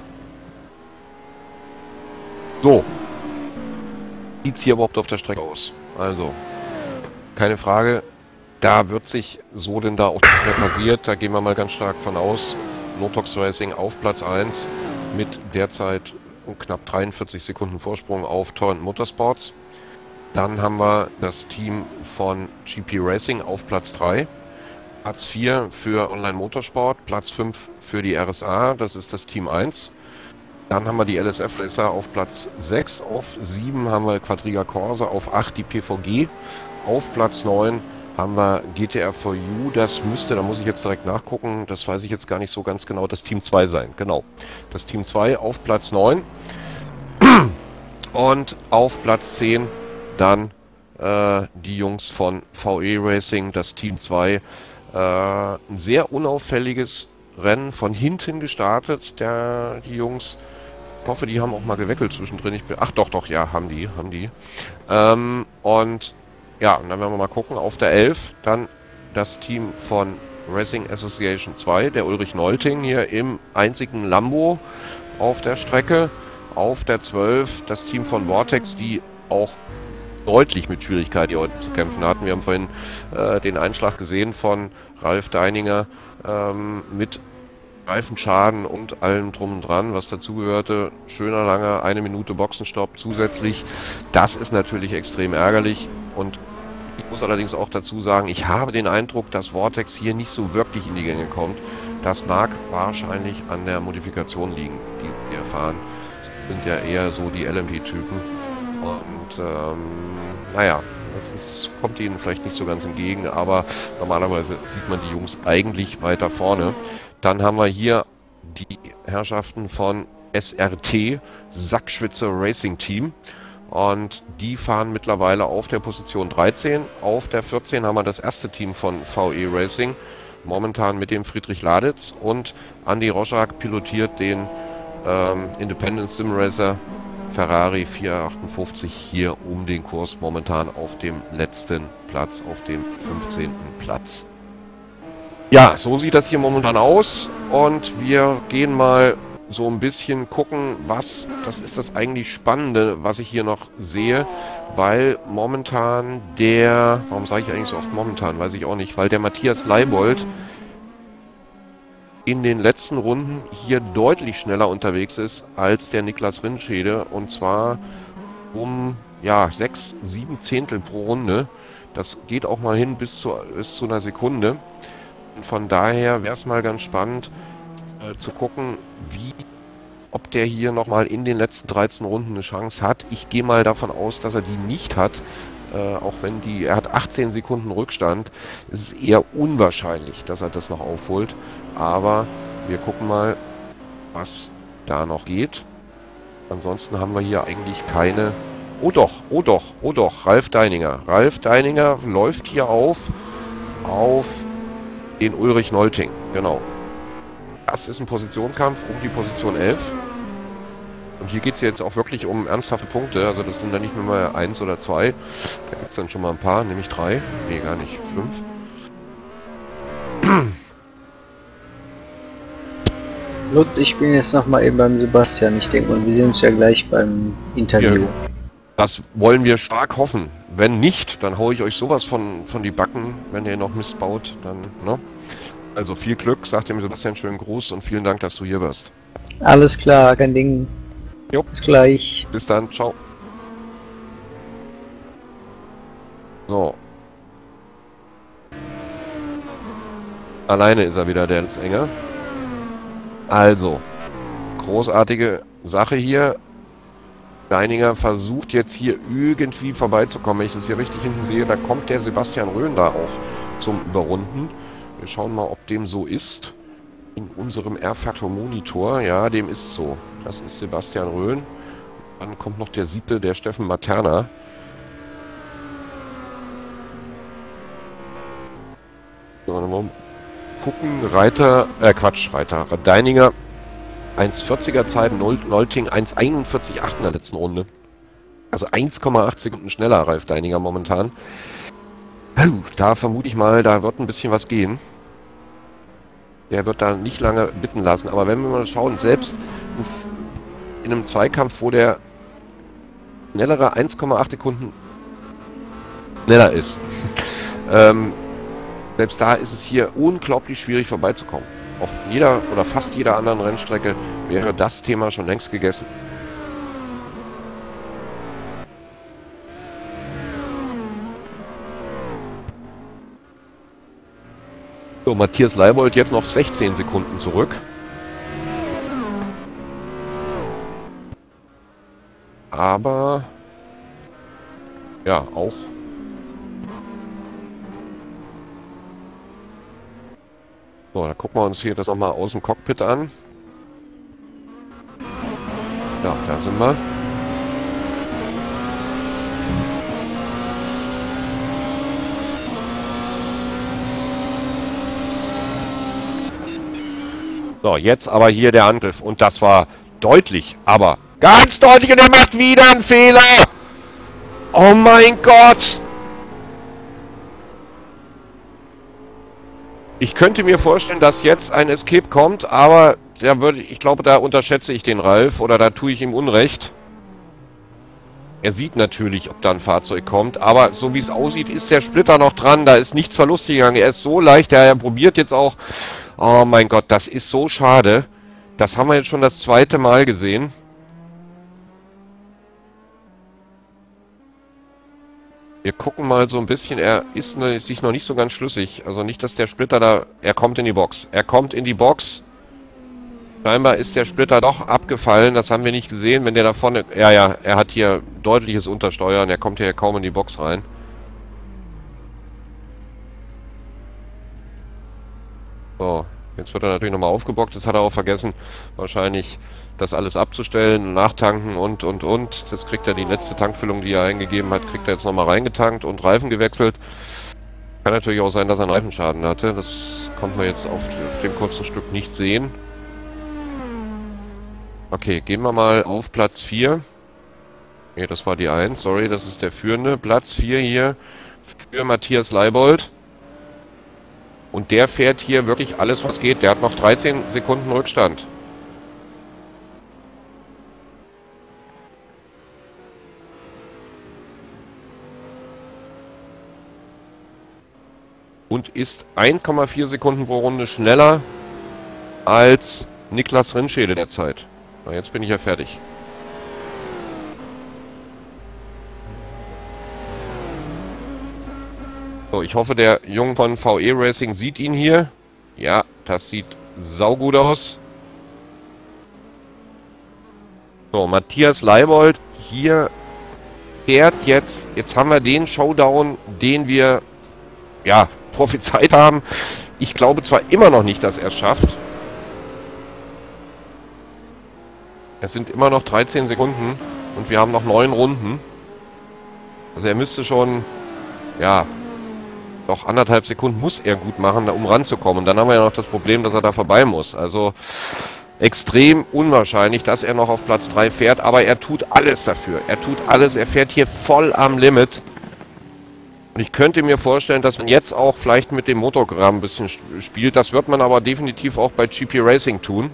So. Sieht es hier überhaupt auf der Strecke aus? Also, keine Frage, Da wird sich so denn da auch nicht mehr passiert. Da gehen wir mal ganz stark von aus. Notox Racing auf Platz eins mit derzeit knapp dreiundvierzig Sekunden Vorsprung auf Torrent Motorsports. Dann haben wir das Team von G P Racing auf Platz drei. Platz vier für Online Motorsport, Platz fünf für die R S A, das ist das Team eins. Dann haben wir die L S F Racer auf Platz sechs, auf sieben haben wir Quadriga Corsa, auf acht die P V G, auf Platz neun haben wir G T R vier U, das müsste, da muss ich jetzt direkt nachgucken, das weiß ich jetzt gar nicht so ganz genau, das Team zwei sein, genau. Das Team zwei auf Platz neun und auf Platz zehn dann äh, die Jungs von V E Racing, das Team zwei. Äh, ein sehr unauffälliges Rennen von hinten gestartet, der, die Jungs. Ich hoffe, die haben auch mal geweckelt zwischendrin. Ich bin, ach doch, doch, ja, haben die, haben die. Ähm, und ja, und dann werden wir mal gucken. Auf der elf dann das Team von Racing Association zwei, der Ulrich Nolting hier im einzigen Lambo auf der Strecke. Auf der zwölf das Team von Vortex, die auch deutlich mit Schwierigkeit hier heute zu kämpfen hatten. Wir haben vorhin äh, den Einschlag gesehen von Ralf Deininger ähm, mit Reifenschaden und allem drum und dran, was dazugehörte. Schöner langer eine Minute Boxenstopp zusätzlich. Das ist natürlich extrem ärgerlich und ich muss allerdings auch dazu sagen, ich habe den Eindruck, dass Vortex hier nicht so wirklich in die Gänge kommt. Das mag wahrscheinlich an der Modifikation liegen, die wir fahren. Das sind ja eher so die L M P-Typen. Und ähm, naja, das ist, kommt ihnen vielleicht nicht so ganz entgegen, aber normalerweise sieht man die Jungs eigentlich weiter vorne. Dann haben wir hier die Herrschaften von S R T, Sackschwitzer Racing Team. Und die fahren mittlerweile auf der Position dreizehn. Auf der vierzehn haben wir das erste Team von V E Racing, momentan mit dem Friedrich Laditz. Und Andy Roschak pilotiert den ähm, Independent Sim Racer Ferrari vierhundertachtundfünfzig hier um den Kurs, momentan auf dem letzten Platz, auf dem fünfzehnten Platz. Ja, so sieht das hier momentan aus und wir gehen mal so ein bisschen gucken, was, das ist das eigentlich Spannende, was ich hier noch sehe, weil momentan der, warum sage ich eigentlich so oft momentan, weiß ich auch nicht, weil der Matthias Leibold in den letzten Runden hier deutlich schneller unterwegs ist als der Niklas Rindschede und zwar um ja sechs, sieben Zehntel pro Runde. Das geht auch mal hin bis zu, bis zu einer Sekunde. Und von daher wäre es mal ganz spannend äh, zu gucken, wie, ob der hier nochmal in den letzten dreizehn Runden eine Chance hat. Ich gehe mal davon aus, dass er die nicht hat. Äh, auch wenn die, er hat achtzehn Sekunden Rückstand, ist es eher unwahrscheinlich, dass er das noch aufholt. Aber wir gucken mal, was da noch geht. Ansonsten haben wir hier eigentlich keine... Oh doch, oh doch, oh doch, Ralf Deininger. Ralf Deininger läuft hier auf, auf den Ulrich Nolting, genau. Das ist ein Positionskampf um die Position elf. Und hier geht es jetzt auch wirklich um ernsthafte Punkte. Also das sind dann nicht nur mal eins oder zwei. Da gibt es dann schon mal ein paar, nämlich drei. Nee, gar nicht. Fünf. Lutz, ich bin jetzt nochmal eben beim Sebastian. Ich denke mal, wir sehen uns ja gleich beim Interview. Ja, das wollen wir stark hoffen. Wenn nicht, dann haue ich euch sowas von, von die Backen, wenn ihr noch Mist baut. Dann, ne? Also viel Glück, sagt dem Sebastian schönen Gruß und vielen Dank, dass du hier warst. Alles klar, kein Ding. Jo. Bis gleich. Bis dann, ciao. So. Alleine ist er wieder, der Enger. Also, großartige Sache hier. Deininger versucht jetzt hier irgendwie vorbeizukommen. Wenn ich das hier richtig hinten sehe, da kommt der Sebastian Röhn da auch zum Überrunden. Wir schauen mal, ob dem so ist. In unserem R-Factor-Monitor. Ja, dem ist so. Das ist Sebastian Röhn. Dann kommt noch der siebte, der Steffen Materna. So, dann wollen wir gucken. Reiter, äh Quatsch, Reiter. Deininger eins vierziger Zeit, Nolting eins einundvierzig acht in der letzten Runde. Also eins Komma acht Sekunden schneller, Ralf Deininger momentan. Da vermute ich mal, da wird ein bisschen was gehen. Der wird da nicht lange bitten lassen. Aber wenn wir mal schauen, selbst in einem Zweikampf, wo der schnellere eins Komma acht Sekunden schneller ist, ähm, Selbst da ist es hier unglaublich schwierig vorbeizukommen. Auf jeder oder fast jeder anderen Rennstrecke wäre das Thema schon längst gegessen. So, Matthias Leibold jetzt noch sechzehn Sekunden zurück. Aber ja, auch so, dann gucken wir uns hier das nochmal aus dem Cockpit an. Ja, da sind wir. So, jetzt aber hier der Angriff. Und das war deutlich, aber ganz deutlich. Und er macht wieder einen Fehler. Oh mein Gott. Ich könnte mir vorstellen, dass jetzt ein Escape kommt, aber da würde, ich glaube, da unterschätze ich den Ralf oder da tue ich ihm Unrecht. Er sieht natürlich, ob da ein Fahrzeug kommt, aber so wie es aussieht, ist der Splitter noch dran. Da ist nichts verloren gegangen. Er ist so leicht, er probiert jetzt auch. Oh mein Gott, das ist so schade. Das haben wir jetzt schon das zweite Mal gesehen. Wir gucken mal so ein bisschen. Er ist ne, sich noch nicht so ganz schlüssig. Also nicht, dass der Splitter da... Er kommt in die Box. Er kommt in die Box. Scheinbar ist der Splitter doch abgefallen. Das haben wir nicht gesehen. Wenn der da vorne... Ja, ja, er hat hier deutliches Untersteuern. Er kommt hier kaum in die Box rein. So, jetzt wird er natürlich nochmal aufgebockt. Das hat er auch vergessen, wahrscheinlich das alles abzustellen, nachtanken und, und, und. Das kriegt er, die letzte Tankfüllung, die er eingegeben hat, kriegt er jetzt nochmal reingetankt und Reifen gewechselt. Kann natürlich auch sein, dass er einen Reifenschaden hatte. Das konnte man jetzt auf, auf dem kurzen Stück nicht sehen. Okay, gehen wir mal auf Platz vier. Ne, das war die eins. Sorry, das ist der führende. Platz vier hier für Matthias Leibold. Und der fährt hier wirklich alles, was geht. Der hat noch dreizehn Sekunden Rückstand. Und ist eins Komma vier Sekunden pro Runde schneller als Niklas Rinschede derzeit. Na, jetzt bin ich ja fertig. So, ich hoffe, der Junge von V E Racing sieht ihn hier. Ja, das sieht saugut aus. So, Matthias Leibold hier fährt jetzt. Jetzt haben wir den Showdown, den wir, ja, prophezeit haben. Ich glaube zwar immer noch nicht, dass er es schafft. Es sind immer noch dreizehn Sekunden und wir haben noch neun Runden. Also er müsste schon, ja... Doch anderthalb Sekunden muss er gut machen, um ranzukommen. Und dann haben wir ja noch das Problem, dass er da vorbei muss. Also extrem unwahrscheinlich, dass er noch auf Platz drei fährt. Aber er tut alles dafür. Er tut alles. Er fährt hier voll am Limit. Und ich könnte mir vorstellen, dass man jetzt auch vielleicht mit dem Motogramm ein bisschen spielt. Das wird man aber definitiv auch bei G P Racing tun.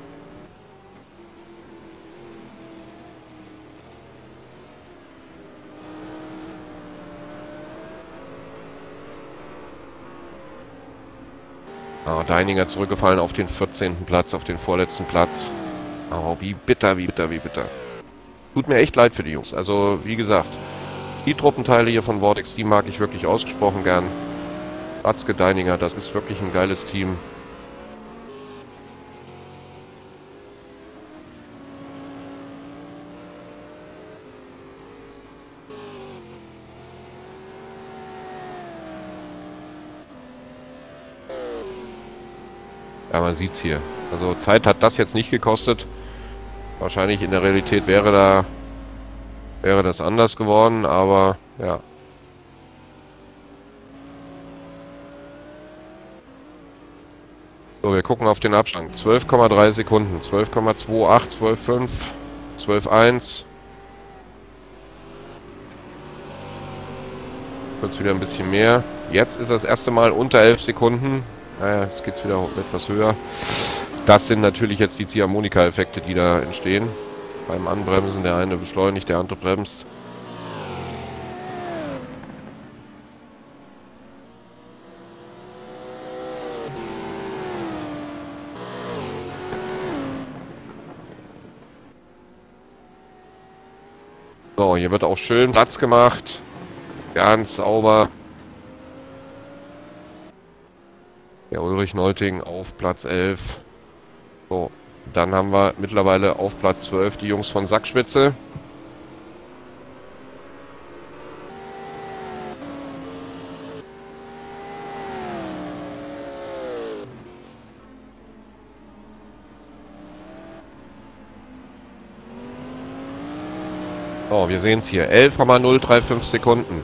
Oh, Deininger zurückgefallen auf den vierzehnten Platz, auf den vorletzten Platz. Oh, wie bitter, wie bitter, wie bitter. Tut mir echt leid für die Jungs. Also, wie gesagt, die Truppenteile hier von Vortex, die mag ich wirklich ausgesprochen gern. Watzke, Deininger, das ist wirklich ein geiles Team. Ja, man sieht's hier. Also Zeit hat das jetzt nicht gekostet. Wahrscheinlich in der Realität wäre da wäre das anders geworden, aber ja. So, wir gucken auf den Abstand. zwölf Komma drei Sekunden. zwölf Komma achtundzwanzig, zwölf Komma fünf, zwölf Komma eins. Kurz wieder ein bisschen mehr. Jetzt ist das erste Mal unter elf Sekunden. Naja, jetzt geht es wieder etwas höher. Das sind natürlich jetzt die Ziehharmonika-Effekte, die da entstehen. Beim Anbremsen, der eine beschleunigt, der andere bremst. So, hier wird auch schön Platz gemacht. Ganz sauber. Der Ulrich Nolting auf Platz elf. So, dann haben wir mittlerweile auf Platz zwölf die Jungs von Sackspitze. So, wir sehen es hier. elf Komma null drei fünf Sekunden.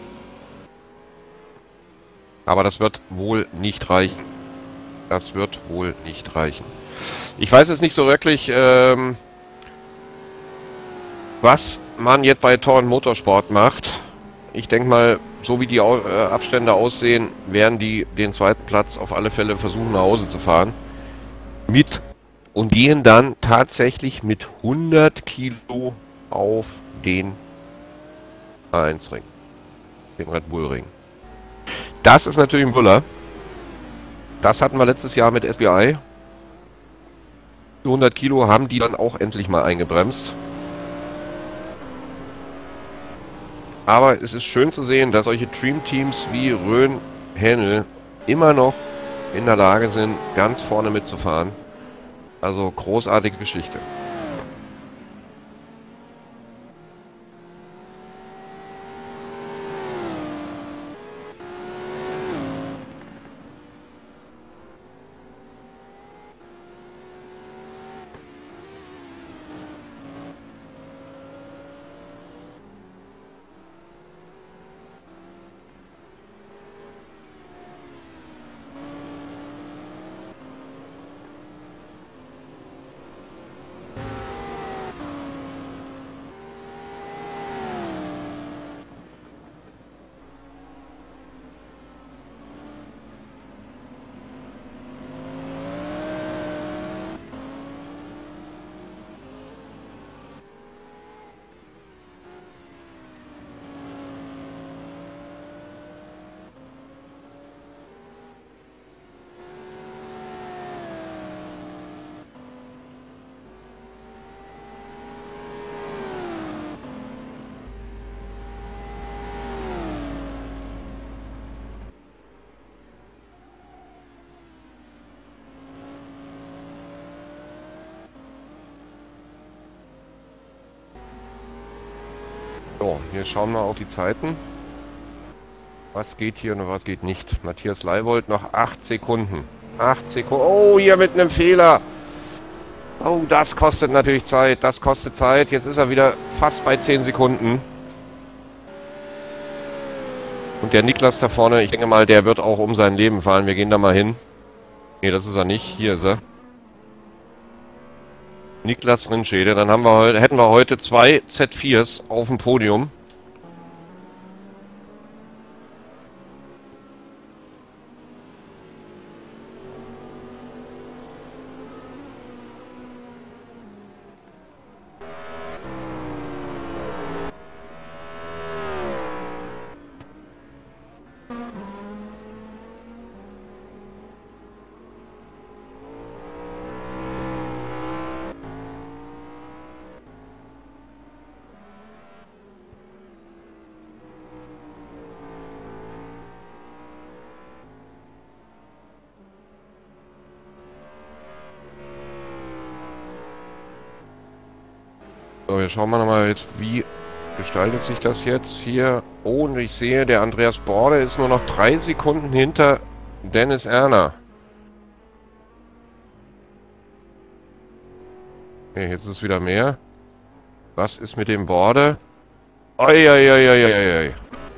Aber das wird wohl nicht reichen. Das wird wohl nicht reichen. Ich weiß jetzt nicht so wirklich, ähm, was man jetzt bei Torrent Motorsport macht. Ich denke mal, so wie die Au äh, Abstände aussehen, werden die den zweiten Platz auf alle Fälle versuchen, nach Hause zu fahren. Mit und gehen dann tatsächlich mit hundert Kilo auf den A eins Ring. Den Red Bull Ring. Das ist natürlich ein Brüller. Das hatten wir letztes Jahr mit S B I. Die hundert Kilo haben die dann auch endlich mal eingebremst. Aber es ist schön zu sehen, dass solche Dream-Teams wie Rhön, Hänel immer noch in der Lage sind, ganz vorne mitzufahren. Also großartige Geschichte. So, hier schauen wir auf die Zeiten. Was geht hier und was geht nicht. Matthias Leibold noch acht Sekunden. acht Sekunden. Oh, hier mit einem Fehler. Oh, das kostet natürlich Zeit. Das kostet Zeit. Jetzt ist er wieder fast bei zehn Sekunden. Und der Niklas da vorne, ich denke mal, der wird auch um sein Leben fahren. Wir gehen da mal hin. Nee, das ist er nicht. Hier ist er. Niklas Rindschede. Dann haben wir heute, hätten wir heute zwei Z viers auf dem Podium. So, jetzt schauen wir nochmal jetzt, wie gestaltet sich das jetzt hier. Oh, und ich sehe, der Andreas Borde ist nur noch drei Sekunden hinter Dennis Erner. Okay, jetzt ist wieder mehr. Was ist mit dem Borde? Eieieiei.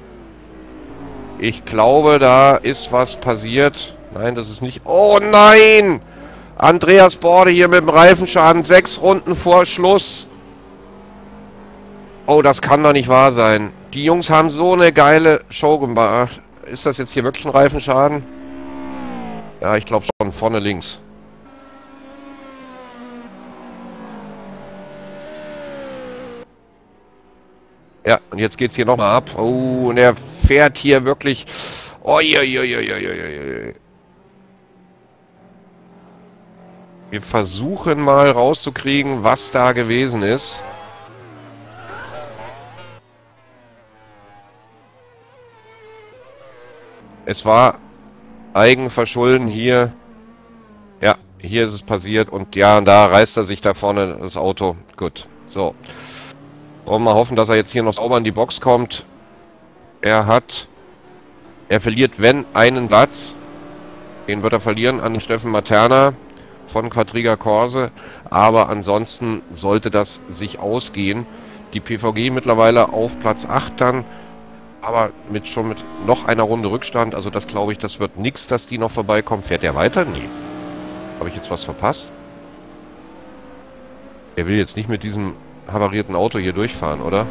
Ich glaube, da ist was passiert. Nein, das ist nicht... Oh nein! Andreas Borde hier mit dem Reifenschaden. Sechs Runden vor Schluss. Oh, das kann doch nicht wahr sein. Die Jungs haben so eine geile Show gemacht. Ist das jetzt hier wirklich ein Reifenschaden? Ja, ich glaube schon. Vorne links. Ja, und jetzt geht's hier nochmal ab. Oh, und er fährt hier wirklich... Uiuiuiuiui. Wir versuchen mal rauszukriegen, was da gewesen ist. Es war Eigenverschulden hier. Ja, hier ist es passiert. Und ja, und da reißt er sich da vorne das Auto. Gut, so. Wollen wir mal hoffen, dass er jetzt hier noch sauber in die Box kommt. Er hat... Er verliert, wenn, einen Platz. Den wird er verlieren an den Steffen Materna von Quadriga Corse. Aber ansonsten sollte das sich ausgehen. Die P V G mittlerweile auf Platz acht dann. Aber mit schon mit noch einer Runde Rückstand. Also das glaube ich, das wird nichts, dass die noch vorbeikommen. Fährt der weiter? Nee. Habe ich jetzt was verpasst? Er will jetzt nicht mit diesem havarierten Auto hier durchfahren, oder?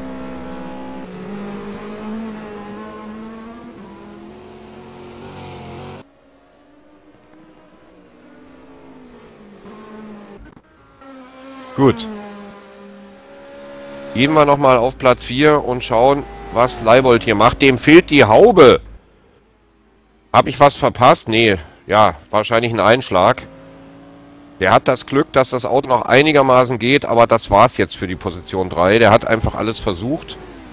Gut. Gehen wir nochmal auf Platz vier und schauen, was Leibold hier macht. Dem fehlt die Haube. Habe ich was verpasst? Nee. Ja, wahrscheinlich ein Einschlag. Der hat das Glück, dass das Auto noch einigermaßen geht, aber das war's jetzt für die Position drei. Der hat einfach alles versucht.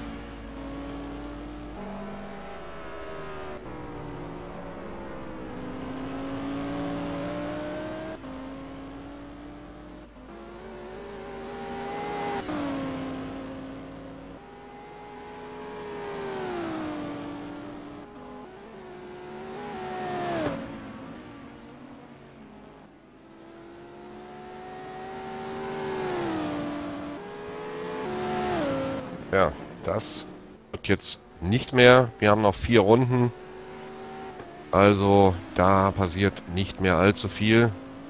Ja, das wird jetzt nicht mehr. Wir haben noch vier Runden. Also da passiert nicht mehr allzu viel.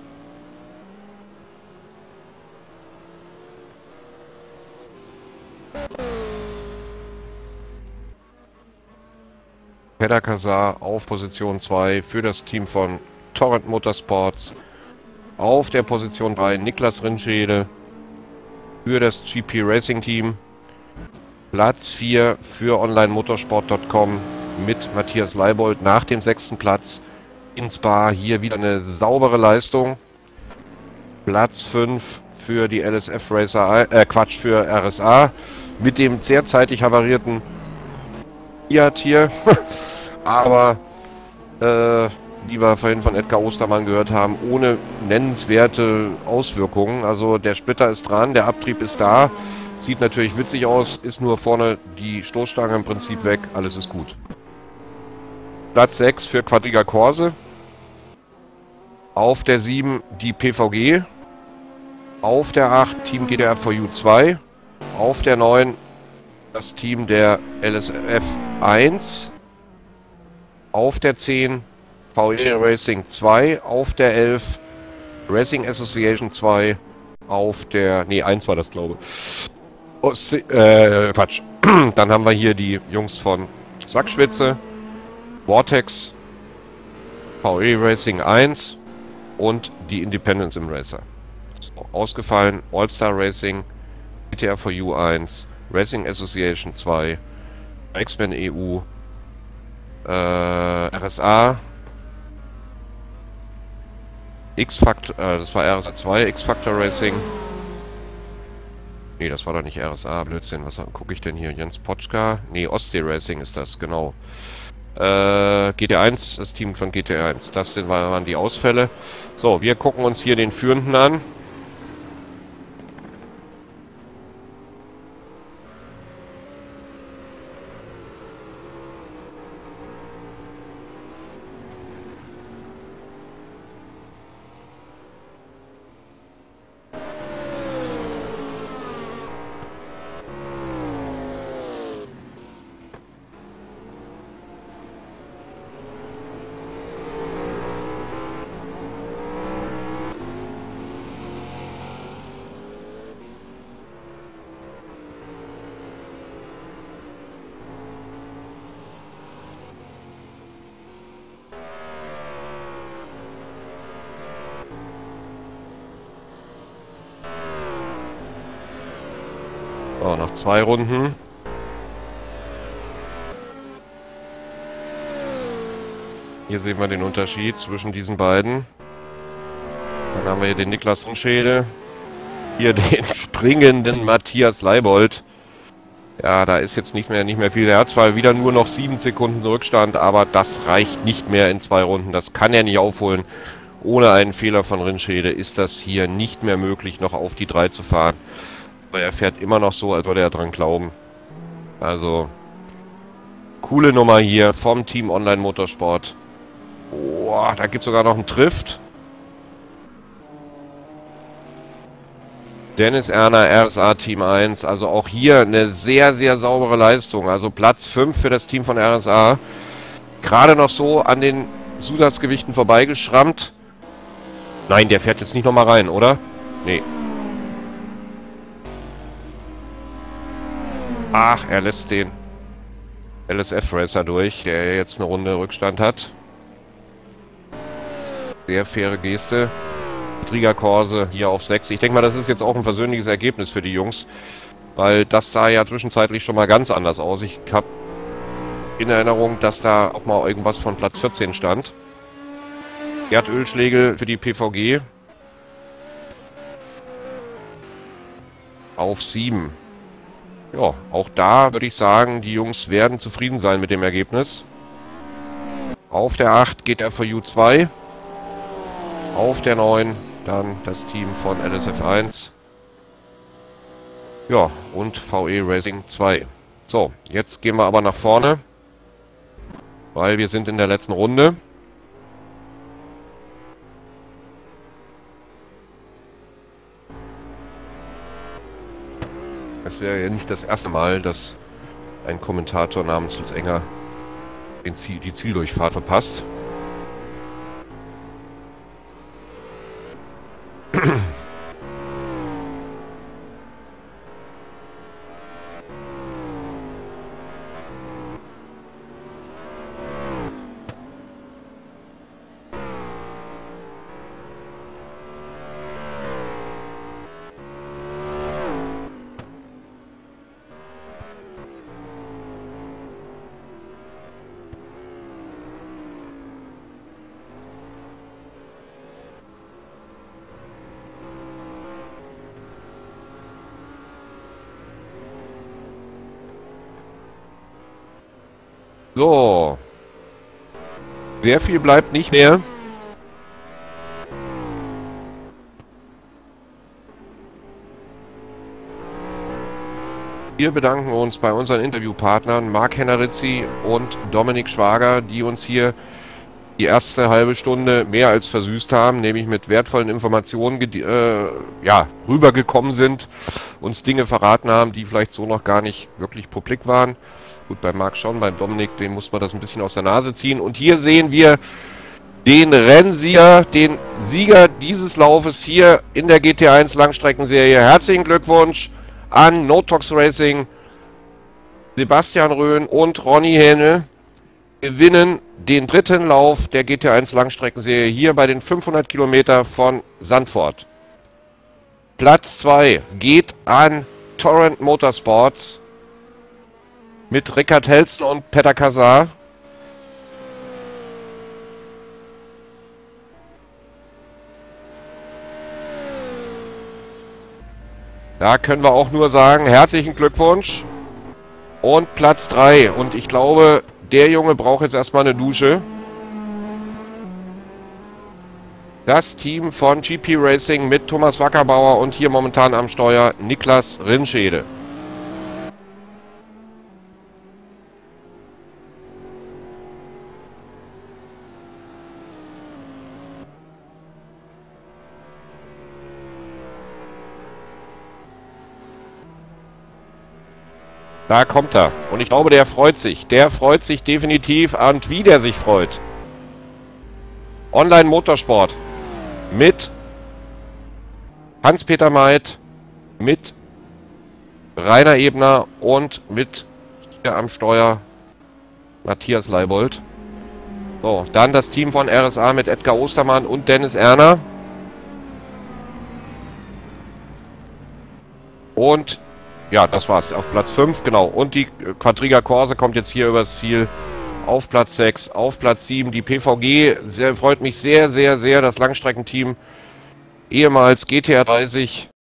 Pedder Kazar auf Position zwei für das Team von Torrent Motorsports. Auf der Position drei Niklas Rinschede für das G P Racing Team. Platz vier für online motorsport punkt com mit Matthias Leibold nach dem sechsten Platz in Spa. Hier wieder eine saubere Leistung. Platz fünf für die L S F Racer, äh Quatsch, für R S A mit dem sehr zeitig havarierten Fiat hier. Aber, äh, wie wir vorhin von Edgar Ostermann gehört haben, ohne nennenswerte Auswirkungen. Also der Splitter ist dran, der Abtrieb ist da. Sieht natürlich witzig aus, ist nur vorne die Stoßstange im Prinzip weg, alles ist gut. Platz sechs für Quadriga Corse. Auf der sieben die P V G. Auf der acht Team G T R vier U zwei. Auf der neun das Team der L S F eins. Auf der zehn V E Racing zwei. Auf der elf Racing Association zwei. Auf der... Ne, eins war das, glaube ich. Ostsee, äh, Quatsch. Dann haben wir hier die Jungs von Sackschwitze, Vortex, V E Racing eins und die Independence im Racer. So, ausgefallen All-Star Racing, G T R vier U eins, Racing Association zwei, X-Men E U, äh, R S A, X-Factor, äh, das war R S A zwei, X-Factor Racing. Nee, das war doch nicht R S A, Blödsinn. Was gucke ich denn hier? Jens Potschka? Nee, Ostsee Racing ist das, genau. Äh, G T eins, das Team von G T eins. Das sind, waren die Ausfälle. So, wir gucken uns hier den Führenden an. So, noch zwei Runden. Hier sehen wir den Unterschied zwischen diesen beiden. Dann haben wir hier den Niklas Rinschede. Hier den springenden Matthias Leibold. Ja, da ist jetzt nicht mehr, nicht mehr viel. Er hat zwar wieder nur noch sieben Sekunden Rückstand, aber das reicht nicht mehr in zwei Runden. Das kann er nicht aufholen. Ohne einen Fehler von Rinschede ist das hier nicht mehr möglich, noch auf die drei zu fahren. Aber er fährt immer noch so, als würde er dran glauben. Also, coole Nummer hier vom Team Online Motorsport. Boah, da gibt es sogar noch einen Trift. Dennis Erner, R S A Team eins. Also auch hier eine sehr, sehr saubere Leistung. Also Platz fünf für das Team von R S A. Gerade noch so an den Zusatzgewichten vorbeigeschrammt. Nein, der fährt jetzt nicht nochmal rein, oder? Nee. Ach, er lässt den L S F-Racer durch, der jetzt eine Runde Rückstand hat. Sehr faire Geste. Triggerkorse hier auf sechs. Ich denke mal, das ist jetzt auch ein versöhnliches Ergebnis für die Jungs. Weil das sah ja zwischenzeitlich schon mal ganz anders aus. Ich habe in Erinnerung, dass da auch mal irgendwas von Platz vierzehn stand. Gerd Ölschlegel für die P V G. Auf sieben. Ja, auch da würde ich sagen, die Jungs werden zufrieden sein mit dem Ergebnis. Auf der acht geht er für U zwei. Auf der neun dann das Team von L S F eins. Ja, und V E Racing zwei. So, jetzt gehen wir aber nach vorne, weil wir sind in der letzten Runde. Es wäre ja nicht das erste Mal, dass ein Kommentator namens Lutz Enger den Ziel, die Zieldurchfahrt verpasst. So. Sehr viel bleibt nicht mehr. Wir bedanken uns bei unseren Interviewpartnern Marc Hennerizzi und Dominik Schwager, die uns hier die erste halbe Stunde mehr als versüßt haben, nämlich mit wertvollen Informationen äh, ja, rübergekommen sind, uns Dinge verraten haben, die vielleicht so noch gar nicht wirklich publik waren. Gut, bei Marc schon, beim Dominik, dem muss man das ein bisschen aus der Nase ziehen. Und hier sehen wir den Rennsieger, den Sieger dieses Laufes hier in der G T eins Langstreckenserie. Herzlichen Glückwunsch an Notox Racing, Sebastian Röhn und Ronny Hähnel. Gewinnen den dritten Lauf der G T eins Langstreckenserie hier bei den fünfhundert Kilometer von Sandford. Platz zwei geht an Torrent Motorsports mit Rickard Helsten und Peter Kazar. Da können wir auch nur sagen, herzlichen Glückwunsch. Und Platz drei. Und ich glaube, der Junge braucht jetzt erstmal eine Dusche. Das Team von G P Racing mit Thomas Wackerbauer und hier momentan am Steuer Niklas Rinschede. Da kommt er. Und ich glaube, der freut sich. Der freut sich definitiv. Und wie der sich freut. Online Motorsport. Mit Hans-Peter Meid. Mit Rainer Ebner. Und mit hier am Steuer Matthias Leibold. So, dann das Team von R S A mit Edgar Ostermann und Dennis Erner. Und ja, das war's. Auf Platz fünf, genau. Und die Quadriga Corse kommt jetzt hier übers Ziel auf Platz sechs. Auf Platz sieben die P V G. Sehr, freut mich sehr, sehr, sehr. Das Langstreckenteam, ehemals G T R dreißig.